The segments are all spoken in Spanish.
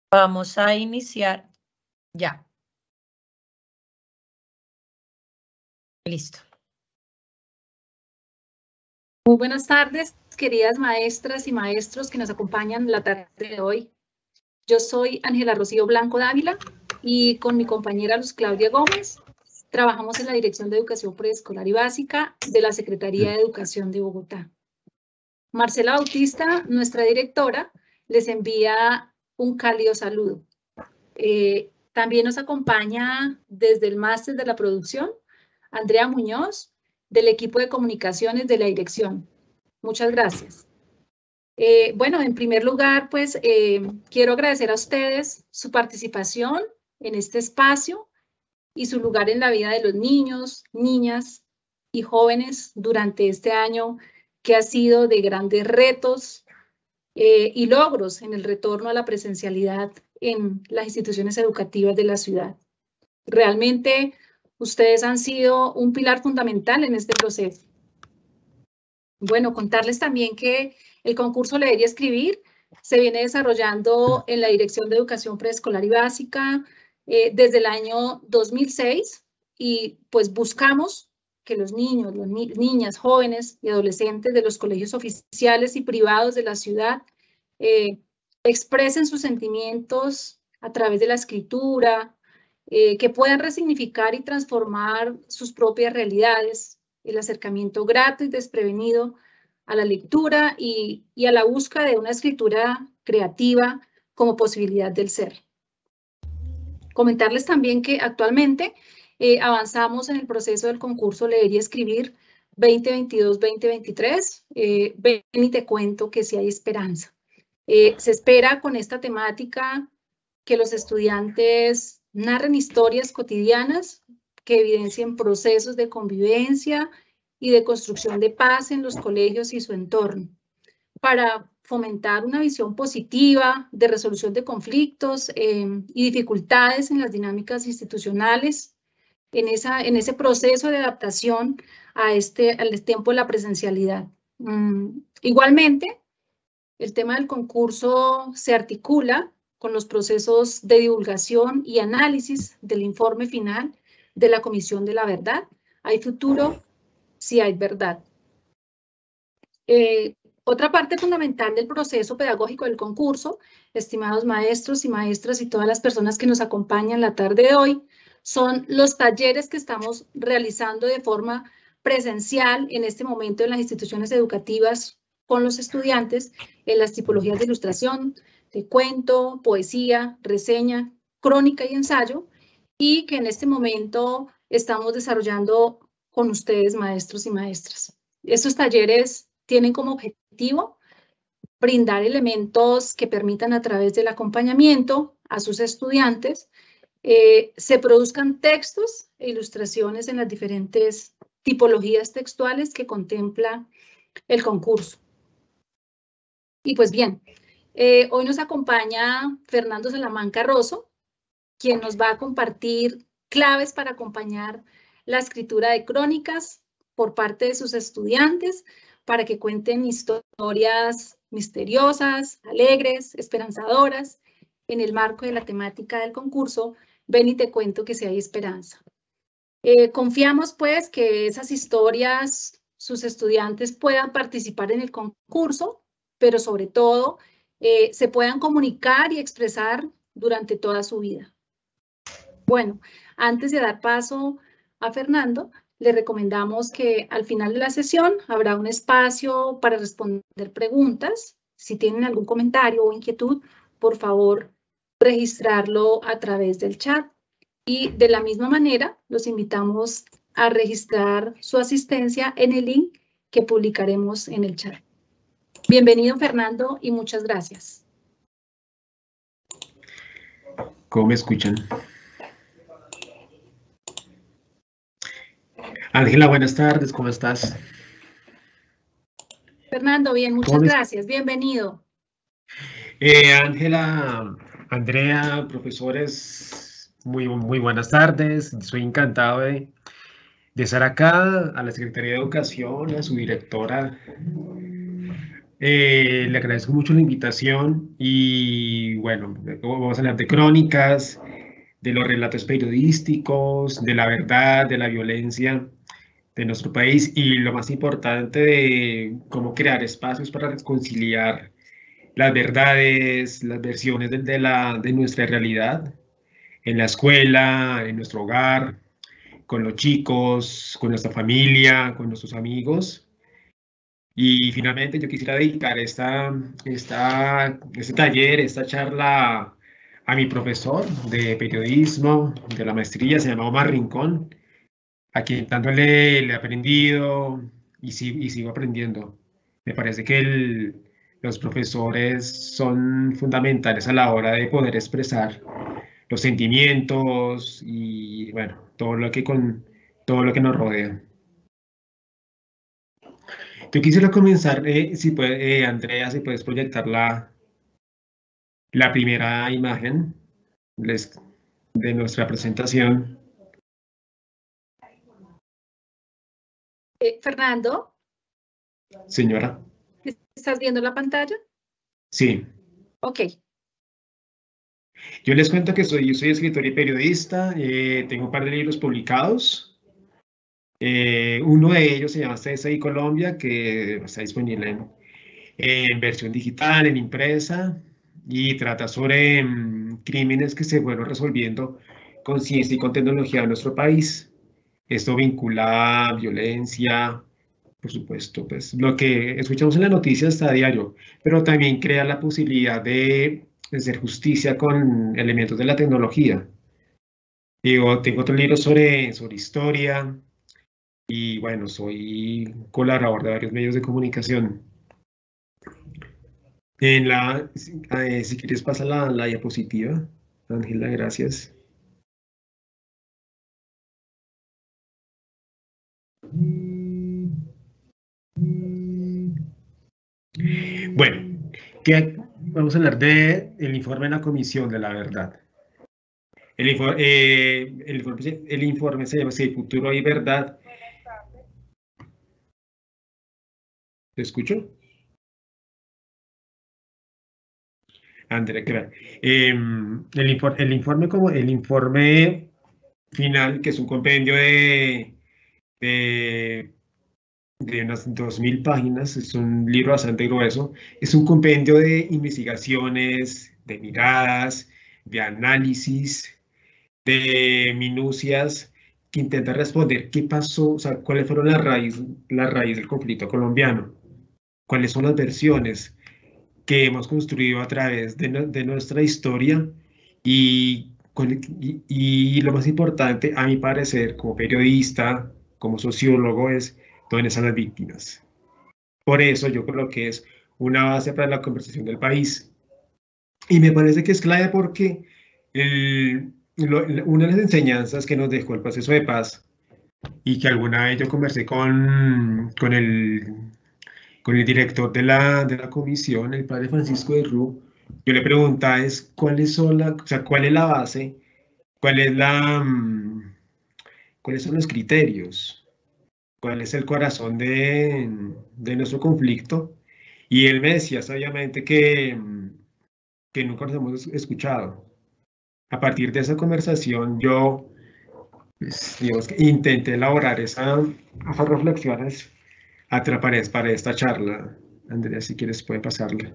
Vamos a iniciar ya. Listo. Muy buenas tardes, queridas maestras y maestros que nos acompañan la tarde de hoy. Yo soy Ángela Rocío Blanco Dávila y con mi compañera Luz Claudia Gómez trabajamos en la Dirección de Educación Preescolar y Básica de la Secretaría de Educación de Bogotá. Marcela Bautista, nuestra directora, les envía un cálido saludo. También nos acompaña desde el máster de la producción Andrea Muñoz, del equipo de comunicaciones de la dirección. Muchas gracias. Bueno, en primer lugar, pues quiero agradecer a ustedes su participación en este espacio y su lugar en la vida de los niños, niñas y jóvenes durante este año que ha sido de grandes retos y logros en el retorno a la presencialidad en las instituciones educativas de la ciudad. Realmente ustedes han sido un pilar fundamental en este proceso. Bueno, contarles también que el concurso Leer y Escribir se viene desarrollando en la Dirección de Educación Preescolar y Básica desde el año 2006 y pues buscamos que los niños, niñas, jóvenes y adolescentes de los colegios oficiales y privados de la ciudad expresen sus sentimientos a través de la escritura, que puedan resignificar y transformar sus propias realidades, el acercamiento grato y desprevenido a la lectura y a la búsqueda de una escritura creativa como posibilidad del ser. Comentarles también que actualmente avanzamos en el proceso del concurso Leer y Escribir 2022-2023. Ven y te cuento que sí hay esperanza. Se espera con esta temática que los estudiantes narren historias cotidianas que evidencien procesos de convivencia y de construcción de paz en los colegios y su entorno, para fomentar una visión positiva de resolución de conflictos y dificultades en las dinámicas institucionales, en ese proceso de adaptación al tiempo de la presencialidad. Igualmente, el tema del concurso se articula con los procesos de divulgación y análisis del informe final de la Comisión de la Verdad. Hay futuro si hay verdad. Otra parte fundamental del proceso pedagógico del concurso, estimados maestros y maestras y todas las personas que nos acompañan la tarde de hoy, son los talleres que estamos realizando de forma presencial en este momento en las instituciones educativas con los estudiantes en las tipologías de ilustración, de cuento, poesía, reseña, crónica y ensayo, y que en este momento estamos desarrollando con ustedes, maestros y maestras. Estos talleres tienen como objetivo brindar elementos que permitan a través del acompañamiento a sus estudiantes se produzcan textos e ilustraciones en las diferentes tipologías textuales que contempla el concurso. Y pues bien, hoy nos acompaña Fernando Salamanca Rosso, quien nos va a compartir claves para acompañar la escritura de crónicas por parte de sus estudiantes, para que cuenten historias misteriosas, alegres, esperanzadoras, en el marco de la temática del concurso Ven y te cuento que sí hay esperanza. Confiamos pues que esas historias, sus estudiantes puedan participar en el concurso, pero sobre todo se puedan comunicar y expresar durante toda su vida. Bueno, antes de dar paso a Fernando, le recomendamos que al final de la sesión habrá un espacio para responder preguntas. Si tienen algún comentario o inquietud, por favor, registrarlo a través del chat. Y de la misma manera, los invitamos a registrar su asistencia en el link que publicaremos en el chat. Bienvenido, Fernando, y muchas gracias. ¿Cómo me escuchan? Ángela, buenas tardes, ¿cómo estás? Fernando, bien, muchas gracias, bienvenido. Ángela, Andrea, profesores, muy buenas tardes. Soy encantado de estar acá, a la Secretaría de Educación, a su directora, Le agradezco mucho la invitación y bueno, vamos a hablar de crónicas, de los relatos periodísticos, de la verdad, de la violencia de nuestro país y lo más importante de cómo crear espacios para reconciliar las verdades, las versiones de nuestra realidad en la escuela, en nuestro hogar, con los chicos, con nuestra familia, con nuestros amigos. Y finalmente yo quisiera dedicar este taller, esta charla a mi profesor de periodismo, de la maestría, se llama Omar Rincón, a quien tanto le he aprendido y sigo aprendiendo. Me parece que los profesores son fundamentales a la hora de poder expresar los sentimientos y bueno, todo lo que nos rodea. Yo quisiera comenzar, Andrea, si puedes proyectar la primera imagen de nuestra presentación. Fernando, Señora. ¿estás viendo la pantalla? Sí. Ok. Yo les cuento que yo soy escritor y periodista, tengo un par de libros publicados. Uno de ellos se llama CSI Colombia, que está disponible en versión digital, en impresa, y trata sobre crímenes que se fueron resolviendo con ciencia y con tecnología en nuestro país. Esto vincula violencia, por supuesto, pues lo que escuchamos en las noticias a diario, pero también crea la posibilidad de hacer justicia con elementos de la tecnología. Tengo otro libro sobre historia y bueno, soy colaborador de varios medios de comunicación. Si quieres pasa la diapositiva, Ángela, gracias. Bueno, vamos a hablar del informe de la Comisión de la Verdad. El informe se llama así, Futuro y Verdad. ¿Te escucho? Andrea, ¿qué va? El informe final, que es un compendio de unas 2000 páginas, es un libro bastante grueso, es un compendio de investigaciones, de miradas, de análisis, de minucias, que intenta responder qué pasó, o sea, cuáles fueron la raíz del conflicto colombiano, cuáles son las versiones que hemos construido a través de nuestra historia y lo más importante, a mi parecer, como periodista, como sociólogo, es dónde están las víctimas. Por eso yo creo que es una base para la conversación del país. Y me parece que es clave porque una de las enseñanzas que nos dejó el proceso de paz y que alguna vez yo conversé con el director de la comisión, el padre Francisco de Rú, yo le preguntaba es cuál es la base, cuáles son los criterios, cuál es el corazón de nuestro conflicto. Y él me decía sabiamente que nunca nos hemos escuchado. A partir de esa conversación, yo, pues, digamos que intenté elaborar esas reflexiones para esta charla. Andrea, si quieres, puede pasarla.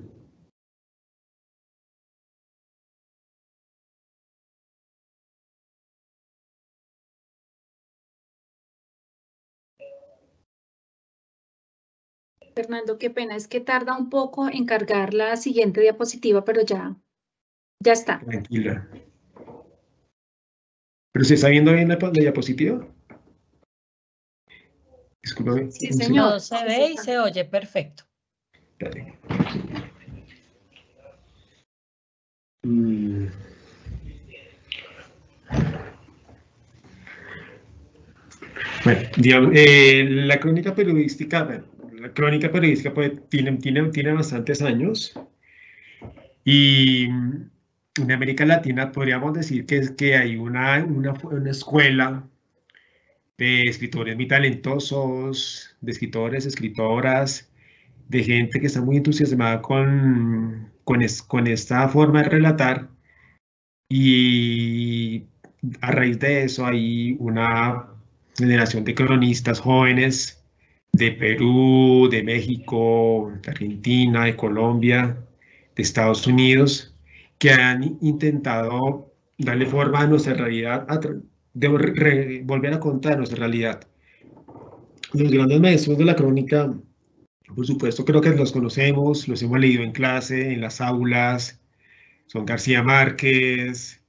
Fernando, qué pena, es que tarda un poco en cargar la siguiente diapositiva, pero ya está. Tranquila. ¿Pero se está viendo bien la diapositiva? Discúlpame. Sí, señor. Todo se ve y se oye perfecto. Dale. Bueno, digamos, la crónica periodística pues, tiene bastantes años y en América Latina podríamos decir que hay una escuela de escritores muy talentosos, de escritoras, de gente que está muy entusiasmada con esta forma de relatar, y a raíz de eso hay una generación de cronistas jóvenes de Perú, de México, de Argentina, de Colombia, de Estados Unidos, que han intentado darle forma a nuestra realidad, volver a contar nuestra realidad. Los grandes maestros de la crónica, por supuesto, creo que los conocemos, los hemos leído en clase, en las aulas. Son García Márquez,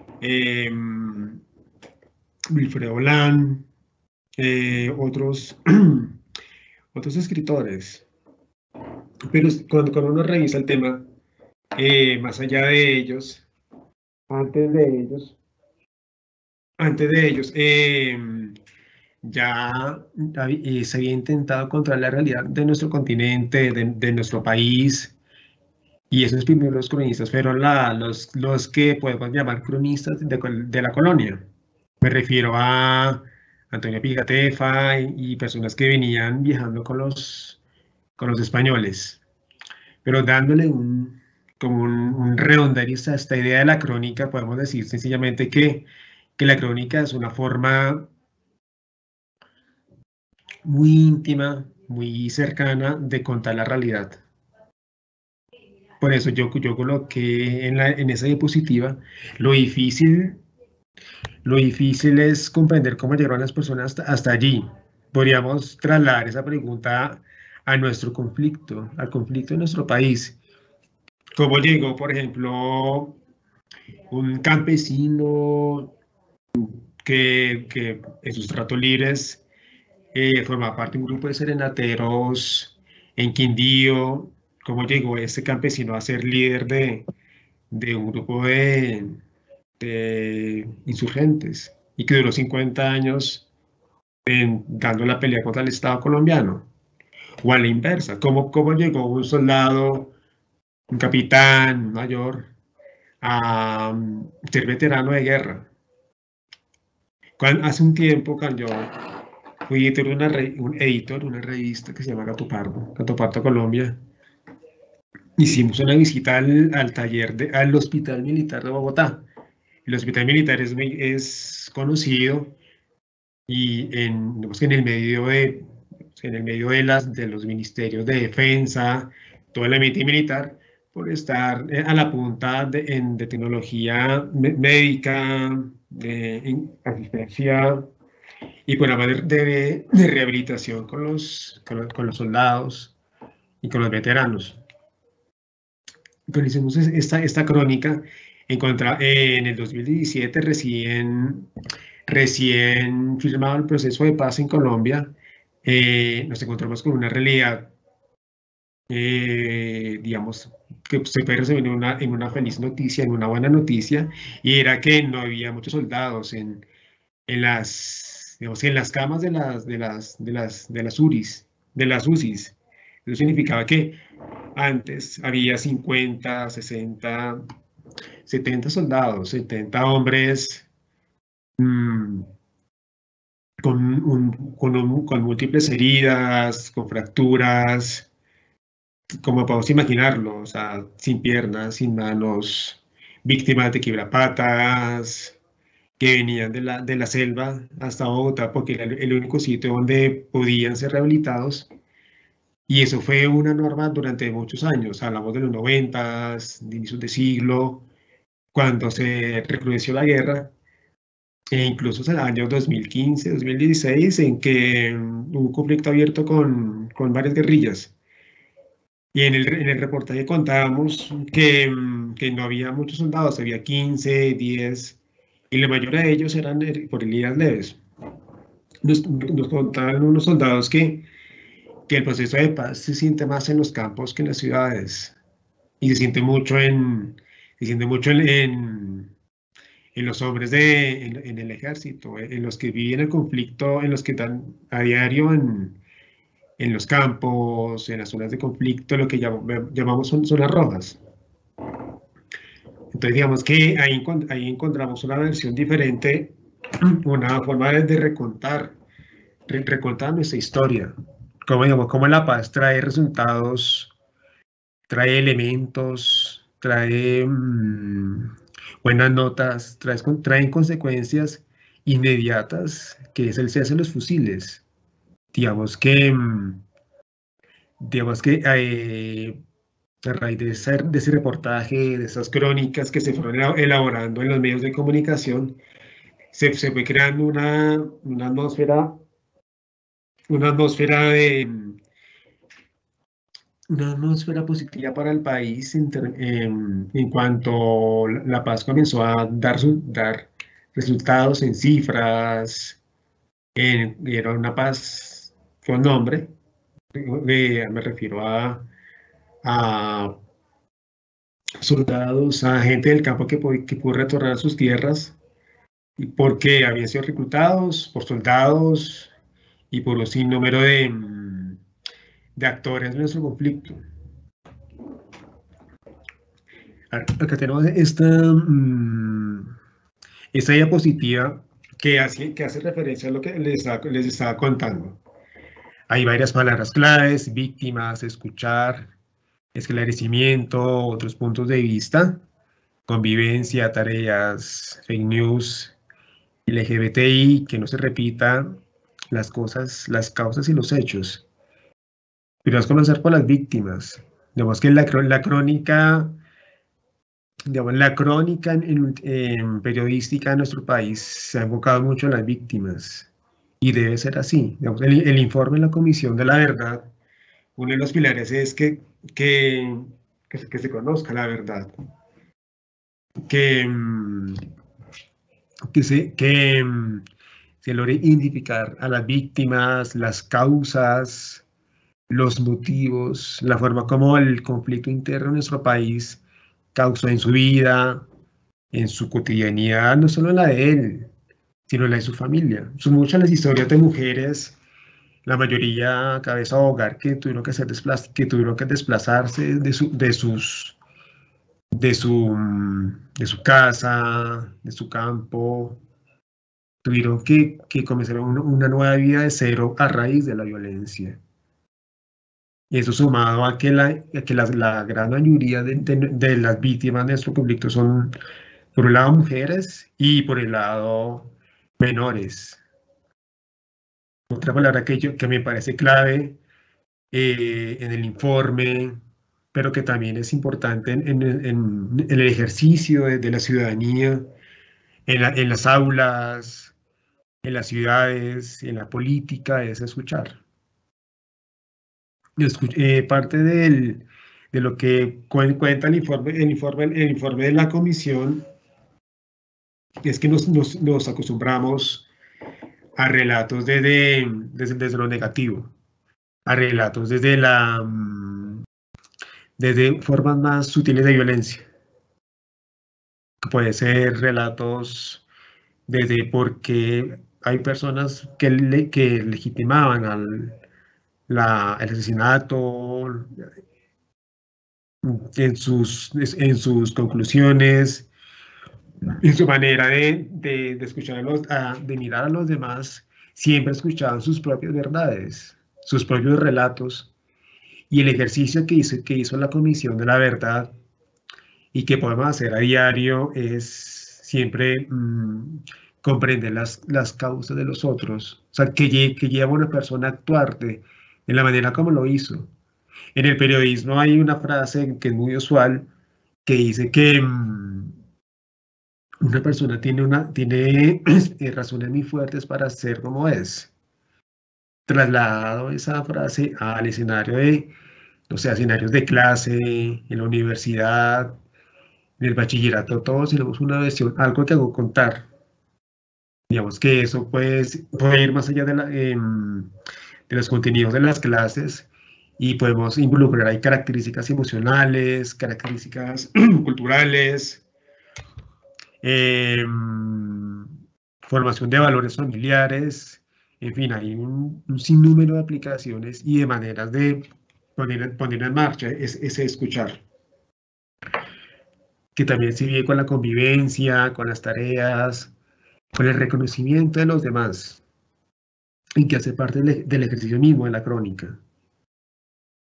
Wilfredo Olán, otros escritores. Pero cuando uno revisa el tema, más allá de ellos, antes de ellos, ya se había intentado controlar la realidad de nuestro continente, de nuestro país. Y esos primeros cronistas fueron los que podemos llamar cronistas de la colonia. Me refiero a Antonio Pigatefa y personas que venían viajando con los españoles, pero dándole como un redondariz a esta idea de la crónica. Podemos decir sencillamente que la crónica es una forma muy íntima, muy cercana de contar la realidad. Por eso yo coloqué en esa diapositiva lo difícil es comprender cómo llegaron las personas hasta allí. Podríamos trasladar esa pregunta a nuestro conflicto, al conflicto de nuestro país. ¿Cómo llegó, por ejemplo, un campesino que en sus ratos libres formaba parte de un grupo de serenateros en Quindío? ¿Cómo llegó ese campesino a ser líder de un grupo de insurgentes y que duró 50 años dando la pelea contra el Estado colombiano? O a la inversa, ¿cómo llegó un soldado, un capitán, un mayor, a ser veterano de guerra? Hace un tiempo, cuando yo fui editor de una revista que se llama Gato Pardo Colombia, hicimos una visita al taller al Hospital Militar de Bogotá. El Hospital Militar es conocido y en el medio de los ministerios de defensa, todo el ambiente militar, por estar a la punta de tecnología médica, de asistencia y con la de rehabilitación con los soldados y con los veteranos. Pero hicimos esta crónica en el 2017, recién firmado el proceso de paz en Colombia. Nos encontramos con una realidad, digamos, que se puede resumir en una feliz noticia, en una buena noticia, y era que no había muchos soldados en las camas de las UCIs. Eso significaba que antes había 50, 60, 70 soldados, 70 hombres con múltiples heridas, con fracturas, como podemos imaginarlo, o sea, sin piernas, sin manos, víctimas de quiebrapatas, que venían de la selva hasta Bogotá porque era el único sitio donde podían ser rehabilitados. Y eso fue una norma durante muchos años. Hablamos de los 90, de inicios de siglo, cuando se recrudeció la guerra, e incluso hasta el año 2015, 2016, en que hubo un conflicto abierto con varias guerrillas. Y en el reportaje contábamos que no había muchos soldados, había 15, 10, y la mayoría de ellos eran por heridas leves. Nos contaban unos soldados que el proceso de paz se siente más en los campos que en las ciudades, y se siente mucho en los hombres en el ejército, en los que viven el conflicto, en los que están a diario en los campos, en las zonas de conflicto, lo que llamamos zonas rojas. Entonces, digamos que ahí encontramos una versión diferente, una forma de recontar nuestra historia cómo la paz trae resultados, trae elementos, trae buenas notas, traen consecuencias inmediatas, que es el cese de los fusiles. Digamos que a raíz de ese reportaje, de esas crónicas que se fueron elaborando en los medios de comunicación, se fue creando una atmósfera positiva para el país en cuanto la paz comenzó a dar resultados en cifras. Era una paz con nombre. Me refiero a soldados, a gente del campo que pudo retornar a sus tierras, y porque habían sido reclutados por soldados y por un sinnúmero de actores de nuestro conflicto. Acá tenemos esta diapositiva que hace referencia a lo que les estaba contando. Hay varias palabras claves: víctimas, escuchar, esclarecimiento, otros puntos de vista, convivencia, tareas, fake news, LGBTI, que no se repitan las cosas, las causas y los hechos. Pero vamos a comenzar por las víctimas. Digamos que la crónica periodística en nuestro país se ha enfocado mucho en las víctimas, y debe ser así. Digamos, el informe de la Comisión de la Verdad, uno de los pilares es que se conozca la verdad, que se logre identificar a las víctimas, las causas, los motivos, la forma como el conflicto interno en nuestro país causó en su vida, en su cotidianidad, no solo en la de él, sino en la de su familia. Son muchas las historias de mujeres, la mayoría cabeza de hogar, que tuvieron que desplazarse de su casa, de su campo. Tuvieron que comenzar una nueva vida de cero a raíz de la violencia. Y eso sumado a que la gran mayoría de las víctimas de nuestro conflicto son, por un lado, mujeres y por el lado, menores. Otra palabra que me parece clave en el informe, pero que también es importante en el ejercicio de la ciudadanía, en las aulas, en las ciudades, en la política, es escuchar. Parte de lo que cuenta el informe de la comisión es que nos acostumbramos a relatos desde lo negativo, a relatos desde formas más sutiles de violencia. Puede ser relatos desde porque hay personas que legitimaban el asesinato en sus conclusiones, en su manera de escuchar de mirar a los demás. Siempre escuchaban sus propias verdades, sus propios relatos, y el ejercicio que hizo la Comisión de la Verdad y que podemos hacer a diario es siempre comprender las causas de los otros. O sea, que lleva a una persona a actuar de la manera como lo hizo. En el periodismo hay una frase que es muy usual, que dice que una persona tiene razones muy fuertes para ser como es. Trasladado esa frase al escenario escenarios de clase, en la universidad, en el bachillerato, todos tenemos una versión, algo que hago contar. Digamos que eso puede ir más allá de los contenidos de las clases, y podemos involucrar ahí características emocionales, características culturales, formación de valores familiares. En fin, hay un sinnúmero de aplicaciones y de maneras de poner en marcha ese escuchar, que también sigue con la convivencia, con las tareas, con el reconocimiento de los demás, y que hace parte del ejercicio mismo de la crónica.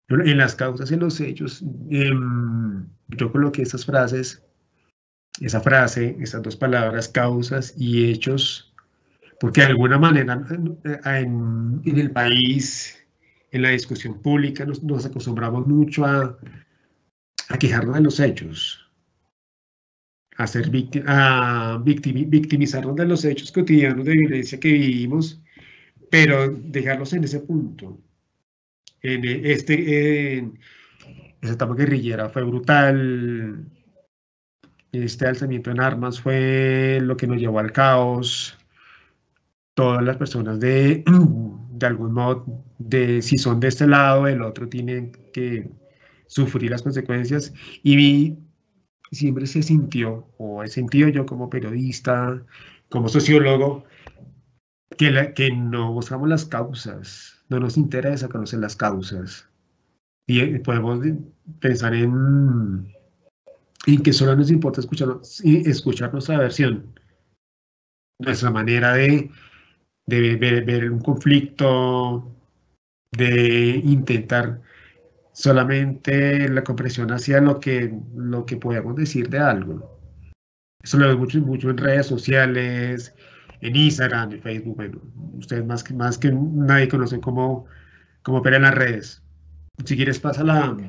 En las causas y en los hechos, yo coloqué esas frases, esas dos palabras, causas y hechos, porque de alguna manera en el país, en la discusión pública, nos acostumbramos mucho a quejarnos de los hechos, a victimizarnos de los hechos cotidianos de violencia que vivimos, pero dejarlos en ese punto. Esa etapa guerrillera fue brutal. Este alzamiento en armas fue lo que nos llevó al caos. Todas las personas de algún modo, si son de este lado o del otro, tienen que sufrir las consecuencias. Y siempre se sintió, o he sentido yo como periodista, como sociólogo, que no buscamos las causas, no nos interesa conocer las causas. Y podemos pensar en que solo nos importa escuchar nuestra versión, nuestra manera de ver un conflicto, de intentar solamente la comprensión hacia lo que podemos decir de algo. Eso lo veo mucho en redes sociales, en Instagram, en Facebook. Bueno, ustedes más que nadie conocen cómo operan las redes. Si quieres, pasa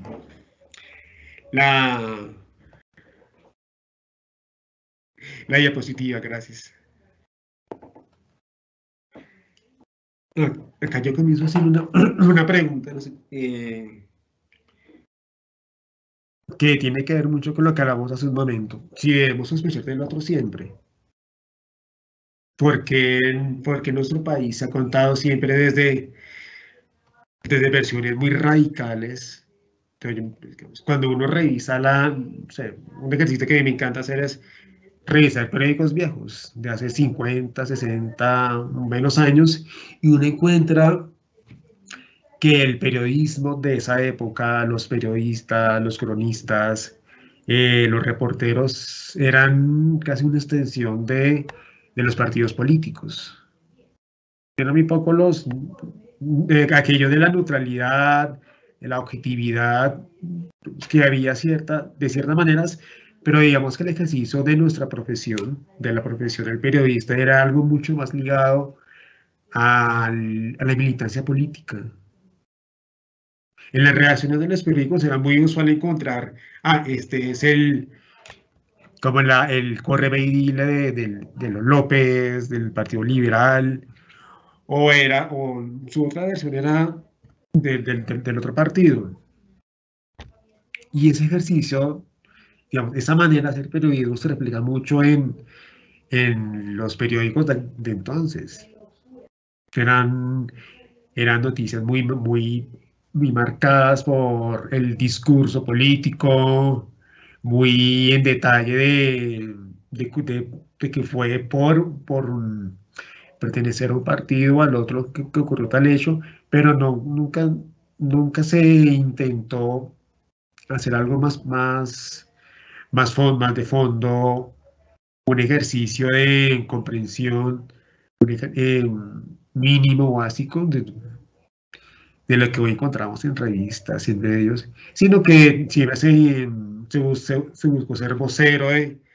la diapositiva, gracias. Acá yo comienzo a hacer una pregunta, no sé, que tiene que ver mucho con lo que hablamos hace un momento. Si debemos sospechar del otro siempre. Porque nuestro país ha contado siempre desde versiones muy radicales. Entonces, cuando uno revisa un ejercicio que me encanta hacer es revisar periódicos viejos de hace 50, 60, menos años, y uno encuentra que el periodismo de esa época, los periodistas, los cronistas, los reporteros eran casi una extensión de los partidos políticos. Eran muy poco aquello de la neutralidad, de la objetividad, que había de ciertas maneras, pero digamos que el ejercicio de nuestra profesión, de la profesión del periodista, era algo mucho más ligado a la militancia política. En las redacciones de los periódicos era muy usual encontrar, este es el corre ve y dile de los López, del Partido Liberal, o su otra versión era del otro partido. Y ese ejercicio, digamos, esa manera de hacer periodismo se replica mucho en los periódicos de entonces. Eran noticias muy marcadas por el discurso político, muy en detalle de que fue por pertenecer a un partido o al otro que ocurrió tal hecho, pero nunca se intentó hacer algo más de fondo, un ejercicio de comprensión mínimo, básico de lo que hoy encontramos en revistas y en medios, sino que siempre se buscó ser vocero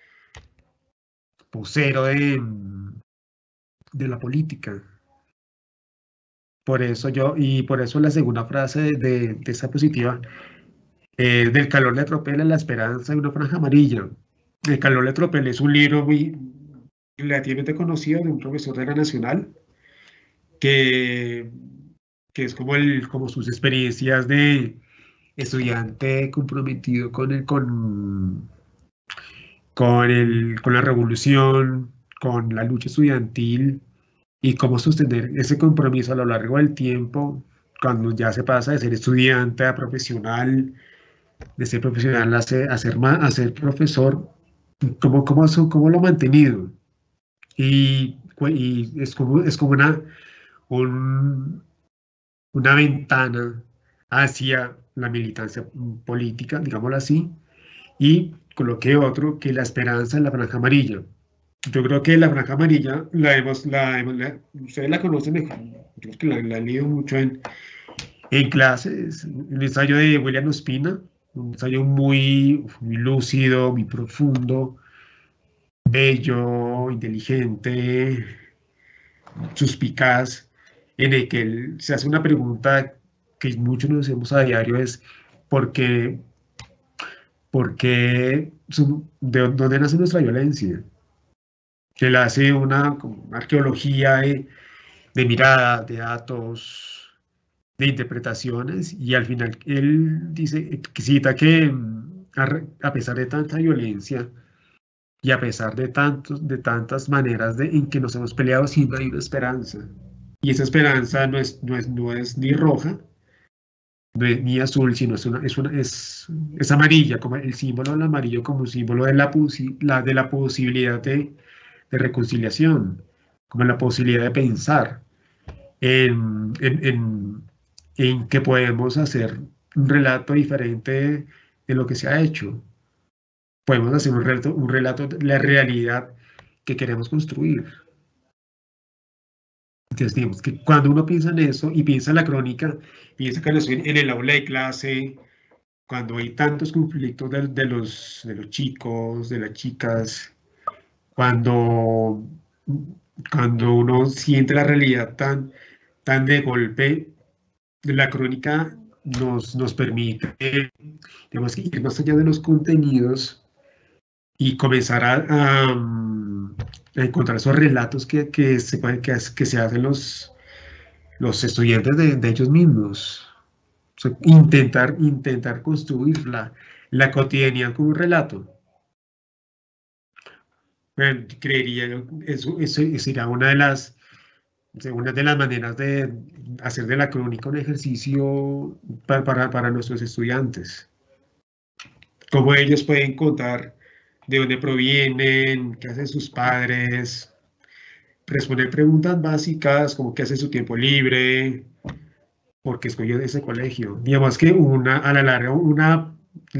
de la política. Por eso la segunda frase de esa positiva, del calor le atropella la esperanza de una franja amarilla. El calor le atropella es un libro muy relativamente conocido de un profesor de la Nacional, que es como sus experiencias de estudiante comprometido con la revolución, con la lucha estudiantil, y cómo sostener ese compromiso a lo largo del tiempo, cuando ya se pasa de ser estudiante a profesional, de ser profesional a ser profesor, cómo lo ha mantenido. Y es como una ventana hacia la militancia política, digámoslo así, y coloqué otro, que la esperanza en la franja amarilla. Yo creo que la franja amarilla, ustedes la conocen mejor, yo creo que la han leído mucho en En clases, el ensayo de William Ospina, un ensayo muy lúcido, muy profundo, bello, inteligente, suspicaz, en el que él se hace una pregunta que muchos nos hacemos a diario, es ¿por qué, de dónde nace nuestra violencia? Que él hace una arqueología de miradas, de datos, de interpretaciones, y al final él dice, que cita que a pesar de tanta violencia y a pesar de tantas maneras en que nos hemos peleado, siempre hay una esperanza. Y esa esperanza no es ni roja, no es ni azul, sino es amarilla, como el símbolo del amarillo, como un símbolo de de la posibilidad de reconciliación, como la posibilidad de pensar en que podemos hacer un relato diferente de lo que se ha hecho. Podemos hacer un relato de la realidad que queremos construir. Entonces, digamos que cuando uno piensa en eso y piensa en la crónica, piensa que en el aula de clase, cuando hay tantos conflictos de los chicos, de las chicas, cuando uno siente la realidad tan de golpe, la crónica nos permite, digamos, ir más allá de los contenidos y comenzar a encontrar esos relatos que se hacen los estudiantes de ellos mismos. O sea, intentar construir la cotidianidad como un relato. Bueno, creería yo, eso sería una de las maneras de hacer de la crónica un ejercicio para nuestros estudiantes. Cómo ellos pueden contar de dónde provienen, qué hacen sus padres, responder preguntas básicas como qué hace su tiempo libre, por qué escogió ese colegio. Digamos que a la larga,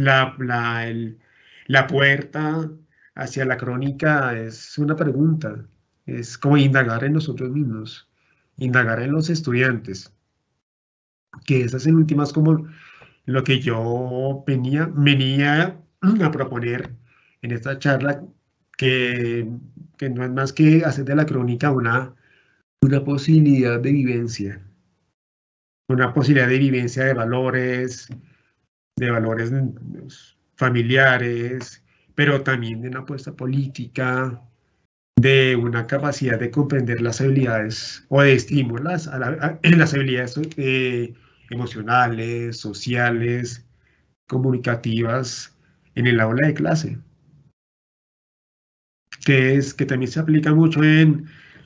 la puerta hacia la crónica es una pregunta, es como indagar en nosotros mismos, indagar en los estudiantes, que esas en últimas como lo que yo venía a proponer en esta charla, que no es más que hacer de la crónica una posibilidad de vivencia, de valores familiares, pero también de una apuesta política, de una capacidad de comprender las habilidades o de estimularlas en las habilidades emocionales, sociales, comunicativas en el aula de clase, que también se aplica mucho en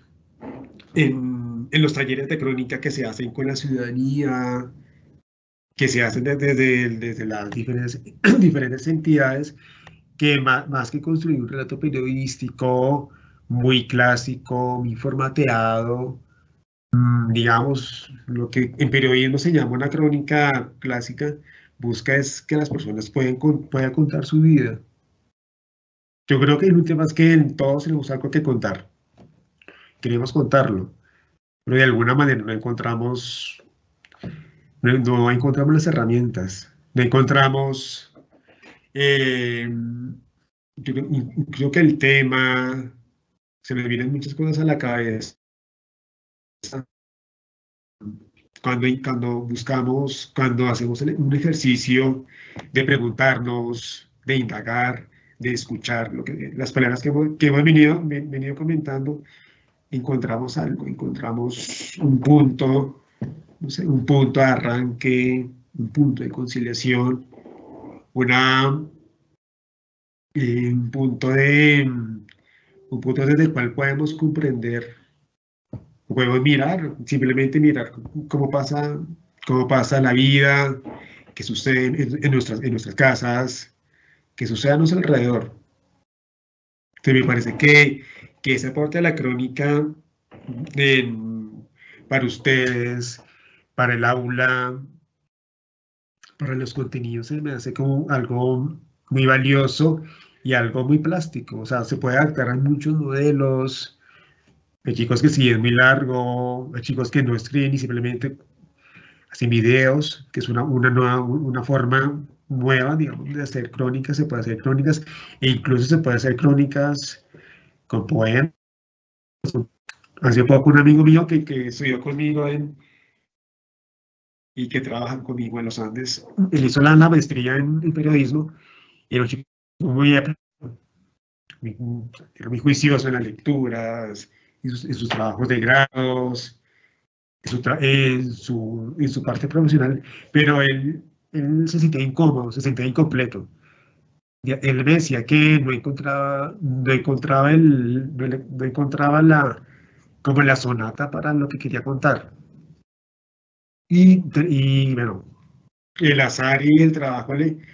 los talleres de crónica que se hacen con la ciudadanía, que se hacen desde las diferentes entidades, que más que construir un relato periodístico muy clásico, muy formateado, digamos, lo que en periodismo se llama una crónica clásica, busca es que las personas puedan contar su vida. Yo creo que el último es que en todos tenemos algo que contar. Queremos contarlo, pero de alguna manera no encontramos las herramientas, no encontramos, creo que el tema, se me vienen muchas cosas a la cabeza. Cuando hacemos un ejercicio de preguntarnos, de indagar, de escuchar las palabras que hemos venido comentando, encontramos algo, encontramos un punto, no sé, un punto de arranque, un punto de conciliación, un punto desde el cual podemos comprender, podemos simplemente mirar cómo pasa la vida, qué sucede en nuestras casas, qué sucede a nuestro alrededor. Entonces me parece que ese aporte de la crónica para ustedes, para el aula, para los contenidos, se me hace como algo muy valioso y algo muy plástico. O sea, se puede adaptar a muchos modelos. Hay chicos que sí es muy largo, hay chicos que no escriben y simplemente hacen videos, que es una forma nueva, digamos, de hacer crónicas. Se puede hacer crónicas e incluso se puede hacer crónicas con poemas. Hace poco un amigo mío que estudió conmigo y que trabaja conmigo en los Andes, él hizo la maestría en periodismo y era un chico muy, era muy juicioso en las lecturas, en sus trabajos de grados, en su parte profesional, pero él se sentía incómodo, se sentía incompleto. Él me decía que no encontraba como la sonata para lo que quería contar. Y bueno, el azar y el trabajo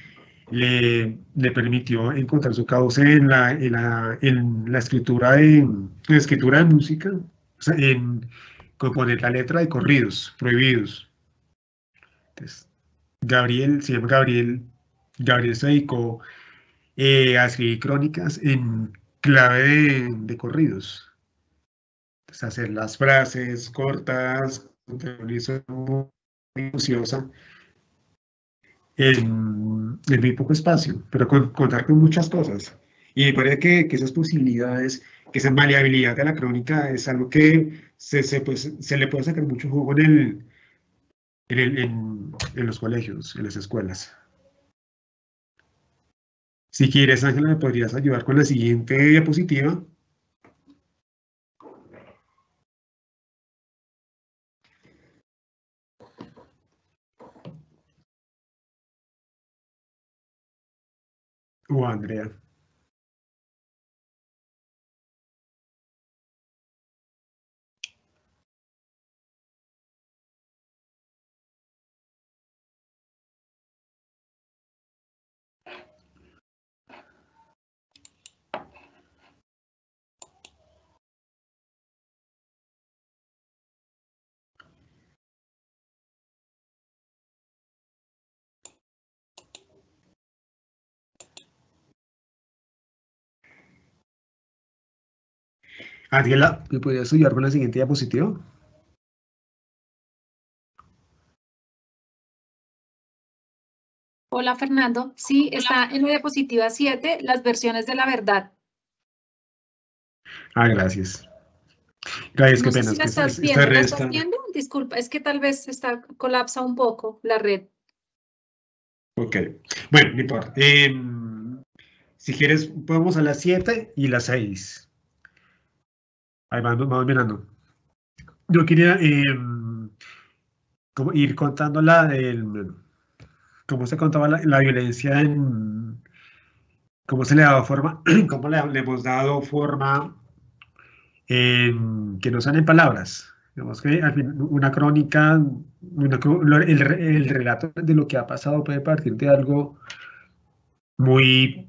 le permitió encontrar su cauce en la escritura de música, o sea, en componer la letra de corridos prohibidos. Entonces, se llama Gabriel se dedicó a escribir crónicas en clave de corridos. Entonces, hacer las frases cortas, muy minuciosa, en muy poco espacio, pero contar con muchas cosas. Y me parece que esas posibilidades, que esa maleabilidad de la crónica es algo que se le puede sacar mucho jugo en los colegios, en las escuelas. Si quieres, Ángela, ¿me podrías ayudar con la siguiente diapositiva? O Andrea. Ángela, ¿me podrías ayudar con la siguiente diapositiva? Hola, Fernando. Sí, está en la diapositiva 7, las versiones de la verdad. Gracias. Gracias, qué No sé pena. si Es la que estás esta viendo. ¿La red estás viendo? Disculpa, es que tal vez colapsa un poco la red. Ok. Bueno, no importa. Si quieres, podemos a las 7 y las 6. Ahí vamos mirando. Yo quería como ir contando cómo se contaba la violencia cómo se le daba forma, cómo le hemos dado forma que no sean en palabras. Digamos que al fin, una crónica, el relato de lo que ha pasado puede partir de algo muy,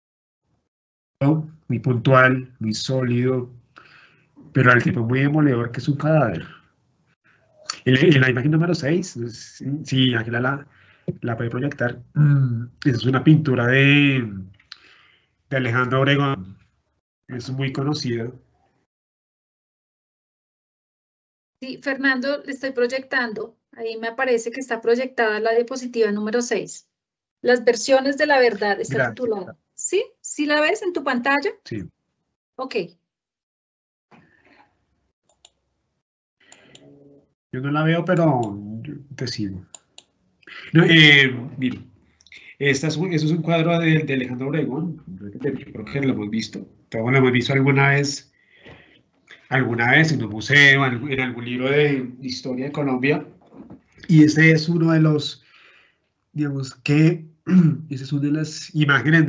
muy puntual, muy sólido, pero al tiempo muy demoledor, que es un cadáver. En la imagen número 6, si Ángela la puede proyectar, esa es una pintura de Alejandro Obregón, es muy conocida. Sí, Fernando, le estoy proyectando. Ahí me aparece que está proyectada la diapositiva número 6. Las versiones de la verdad está Gracias. titulada. ¿Sí? ¿Sí la ves en tu pantalla? Sí. Ok. Yo no la veo, pero yo te sigo. No, mira, eso es un cuadro de Alejandro Obregón. Yo creo que lo hemos visto. Todos lo hemos visto alguna vez en un museo, en algún libro de historia de Colombia. Y ese es uno de los, digamos que, esa es una de las imágenes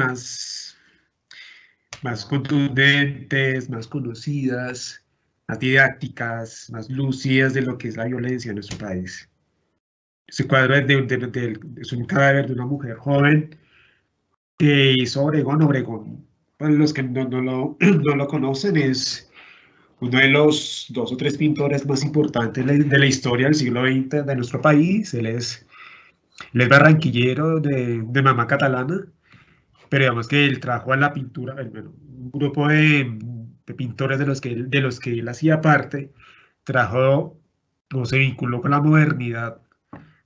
más contundentes, más conocidas, más didácticas, más lúcidas de lo que es la violencia en nuestro país. Ese cuadro es un cadáver de una mujer joven que hizo Obregón. Obregón, para los que no lo conocen, es uno de los 2 o 3 pintores más importantes de la historia del siglo XX de nuestro país. Él es barranquillero de mamá catalana, pero digamos que él trajo a la pintura, bueno, un grupo de pintores de los que él hacía parte, trajo o se vinculó con la modernidad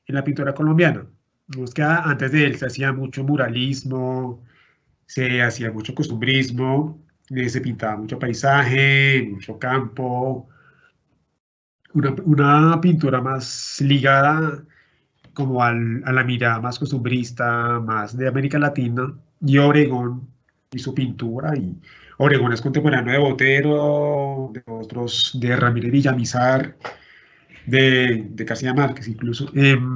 en la pintura colombiana. Vemos que antes de él se hacía mucho muralismo, se hacía mucho costumbrismo, se pintaba mucho paisaje, mucho campo, una pintura más ligada como a la mirada más costumbrista, más de América Latina, y Obregón hizo pintura, y Obregón es contemporáneo de Botero, de otros, de Ramírez Villamizar, de García Márquez incluso.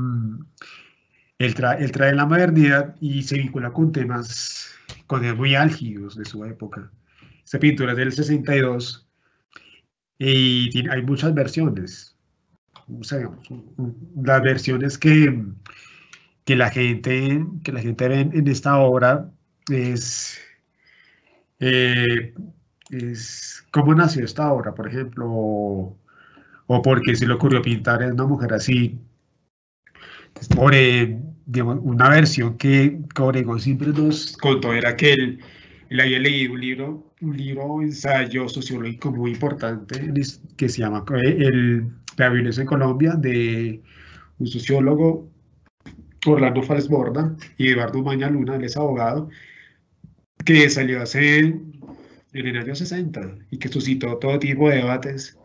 Él trae la modernidad y se vincula con temas muy álgidos de su época. Esta pintura es del 62 y hay muchas versiones. O sea, las versiones que la gente ve en esta obra es cómo nació esta obra, por ejemplo, o por qué se le ocurrió pintar a una mujer así. Por, digamos, una versión que Obregón siempre nos contó era que él había leído un ensayo sociológico muy importante que se llama La violencia en Colombia, de un sociólogo, Orlando Falsborda, y Eduardo Maña Luna, él es abogado, que salió en el año 60 y que suscitó todo tipo de debates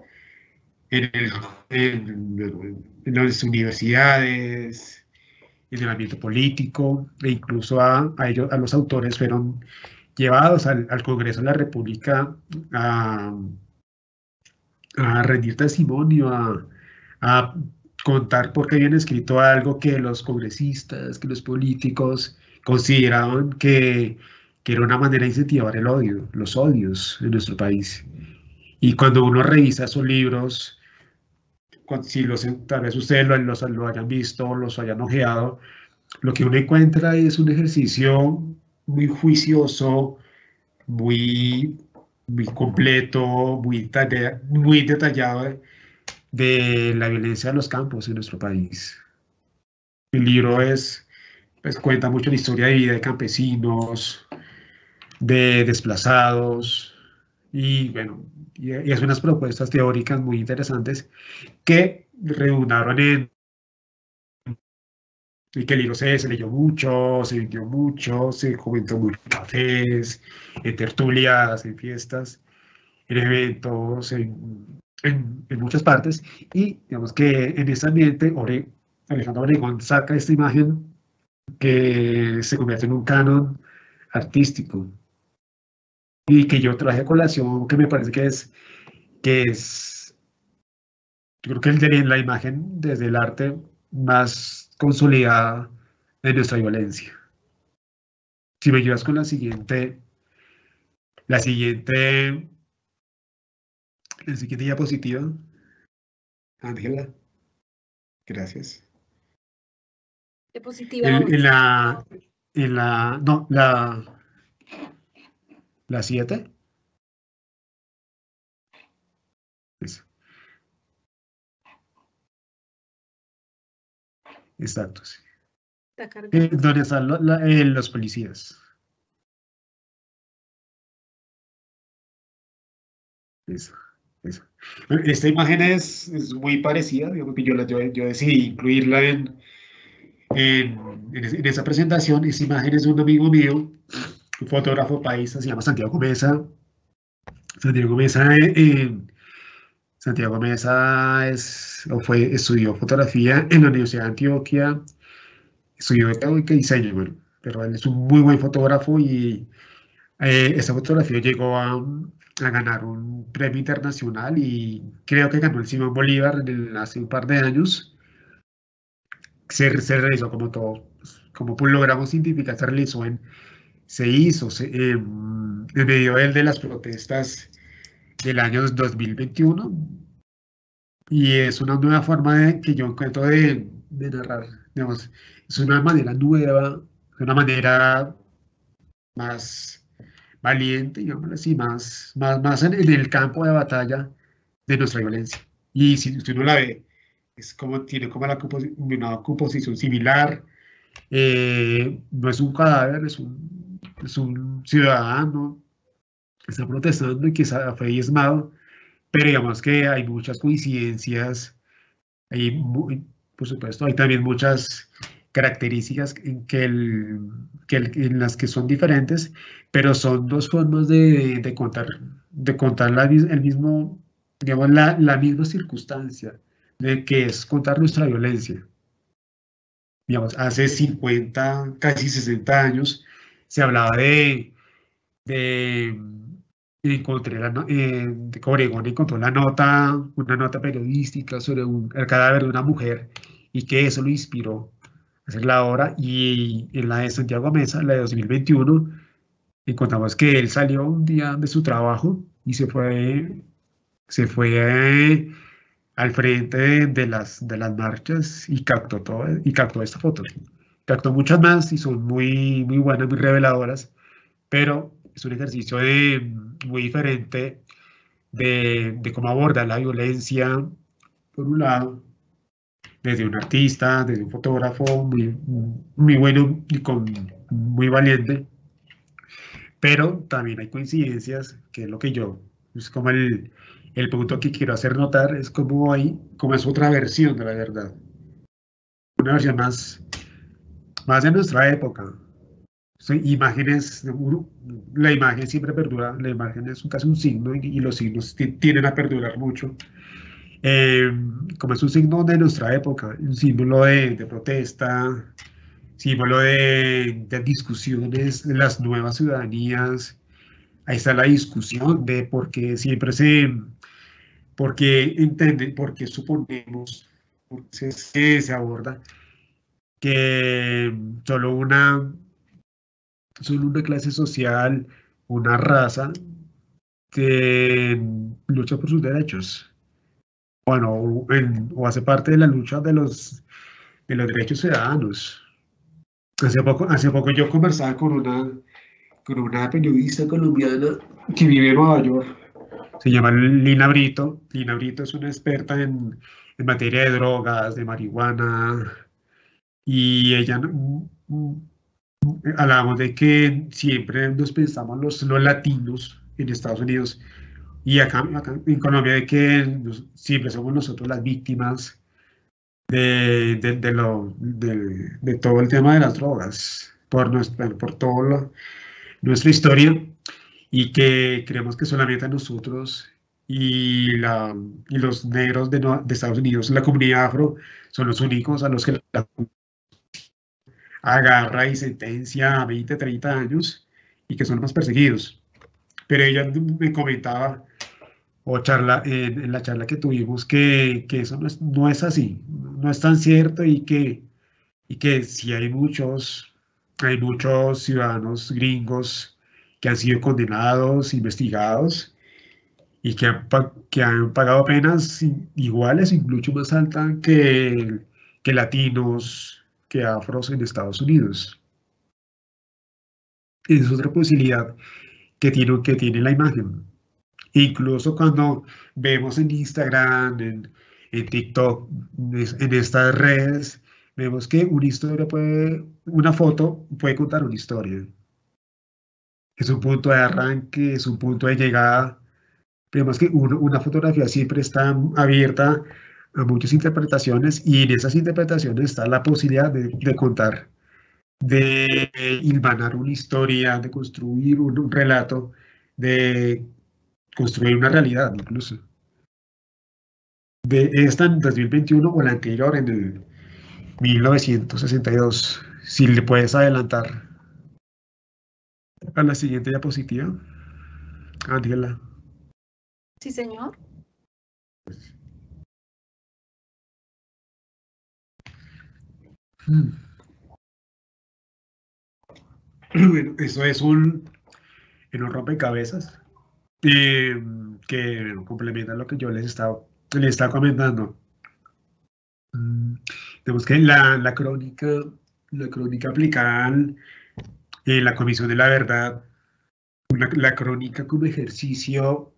en las universidades, en el ambiente político, e incluso a los autores fueron llevados al Congreso de la República a rendir testimonio, a contar por qué habían escrito algo que los congresistas, que los políticos consideraban que era una manera de incentivar el odio, los odios en nuestro país. Y cuando uno revisa esos libros, si tal vez ustedes lo hayan visto, los hayan ojeado, lo que uno encuentra es un ejercicio muy juicioso, muy completo, muy detallado de la violencia de los campos en nuestro país. El libro pues, cuenta mucho la historia de vida de campesinos, de desplazados, y bueno, y hace unas propuestas teóricas muy interesantes que redundaron y que el libro se leyó mucho, se vendió mucho, se comentó mucho en cafés, en tertulias, en fiestas, en eventos, en muchas partes. Y digamos que en ese ambiente, Alejandro Obregón saca esta imagen que se convierte en un canon artístico y que yo traje a colación, que me parece que es yo creo que la imagen desde el arte más consolidada de nuestra violencia. Si me ayudas con la siguiente diapositiva, Ángela, gracias. Diapositiva. No, la 7. Eso. Exacto, sí. ¿Dónde están los policías? Eso. Bueno, esta imagen es muy parecida, digamos que yo decidí incluirla en esa presentación. Esa imagen es de un amigo mío, un fotógrafo paisa, se llama Santiago Mesa. Santiago Mesa estudió fotografía en la Universidad de Antioquia, estudió pedagógica y diseño, bueno, pero él es un muy buen fotógrafo y esta fotografía llegó a ganar un premio internacional y creo que ganó el Simón Bolívar hace un par de años. Se realizó como todo, como logramos científicas, se hizo en medio de las protestas del año 2021 y es una nueva forma que yo encuentro de narrar, digamos, es una manera nueva, una manera más valiente, digámoslo así, más en el campo de batalla de nuestra violencia. Y si uno la ve, tiene como una composición similar, no es un cadáver, es un ciudadano que está protestando y que fue diezmado, pero digamos que hay muchas coincidencias, por supuesto, hay también muchas características en las que son diferentes, pero son dos formas de contar el mismo, digamos, la misma circunstancia, de que es contar nuestra violencia. Digamos, hace 50, casi 60 años, se hablaba de encontré de que Obregón encontró una nota periodística sobre el cadáver de una mujer y que eso lo inspiró a hacer la obra. Y en la de Santiago Mesa, la de 2021, encontramos que él salió un día de su trabajo y se fue al frente de las marchas y captó todo, y captó esta foto. Captó muchas más y son muy, muy buenas, muy reveladoras, pero es un ejercicio muy diferente de cómo abordar la violencia, por un lado, desde un artista, desde un fotógrafo muy, muy bueno y muy valiente, pero también hay coincidencias, que es lo que es como el punto que quiero hacer notar, es como es otra versión de la verdad, una versión más de nuestra época. Sí, imágenes, la imagen siempre perdura, la imagen es casi un signo y los signos tienden a perdurar mucho. Como es un signo de nuestra época, un símbolo de protesta, símbolo de discusiones de las nuevas ciudadanías. Ahí está la discusión de por qué por qué suponemos, por qué se aborda que solo una clase social, una raza que lucha por sus derechos. Bueno, o hace parte de la lucha de los derechos ciudadanos. Hace poco yo conversaba con una periodista colombiana que vive en Nueva York. Se llama Lina Brito. Lina Brito es una experta en materia de drogas, de marihuana, y ella hablábamos de que siempre nos pensamos los latinos en Estados Unidos y acá en Colombia de que siempre somos nosotros las víctimas de todo el tema de las drogas, por toda nuestra historia, y que creemos que solamente nosotros y los negros de Estados Unidos, la comunidad afro, son los únicos a los que la agarra y sentencia a 20, 30 años y que son los más perseguidos. Pero ella me comentaba, en la charla que tuvimos, que eso no es así, no es tan cierto, y que sí hay muchos ciudadanos gringos que han sido condenados, investigados, y que han pagado penas iguales, incluso más altas que latinos, que afros en Estados Unidos. Esa es otra posibilidad que tiene la imagen. Incluso cuando vemos en Instagram, en TikTok, en estas redes, vemos que una foto puede contar una historia. Es un punto de arranque, es un punto de llegada. Vemos que una fotografía siempre está abierta a muchas interpretaciones, y en esas interpretaciones está la posibilidad de contar, de hilvanar una historia, de construir un relato, de construir una realidad incluso. De esta en 2021 o la anterior en el 1962. Si le puedes adelantar a la siguiente diapositiva, Ángela. Sí, señor. Bueno, eso es un rompecabezas que complementa lo que yo les estaba comentando. Tenemos que la crónica aplicada en la Comisión de la Verdad, la crónica como ejercicio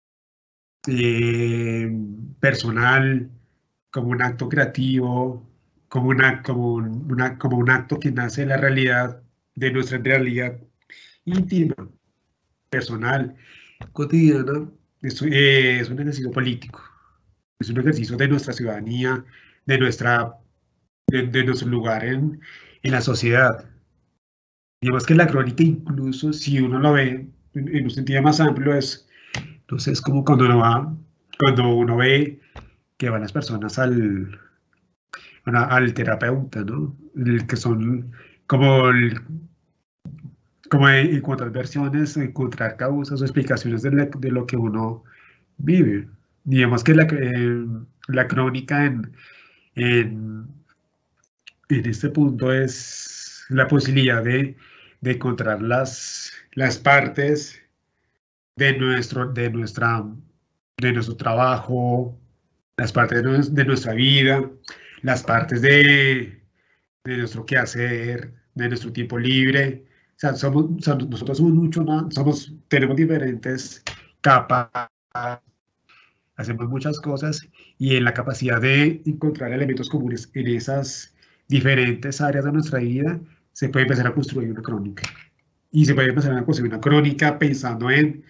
personal, como un acto creativo, como un acto que nace de la realidad, de nuestra realidad íntima, personal, cotidiana. Es un ejercicio político, es un ejercicio de nuestra ciudadanía, de nuestra de nuestro lugar en la sociedad. Digamos que la crónica, incluso si uno lo ve en un sentido más amplio, entonces como cuando uno ve que van las personas al terapeuta, ¿no? Que son como, como encontrar versiones, encontrar causas o explicaciones de lo que uno vive. Digamos que la crónica en, en este punto es la posibilidad de encontrar las partes de nuestro trabajo, las partes de nuestra vida, las partes de nuestro quehacer, de nuestro tiempo libre. O sea, nosotros somos tenemos diferentes capas, hacemos muchas cosas y en la capacidad de encontrar elementos comunes en esas diferentes áreas de nuestra vida, se puede empezar a construir una crónica. Y se puede empezar a construir una crónica pensando en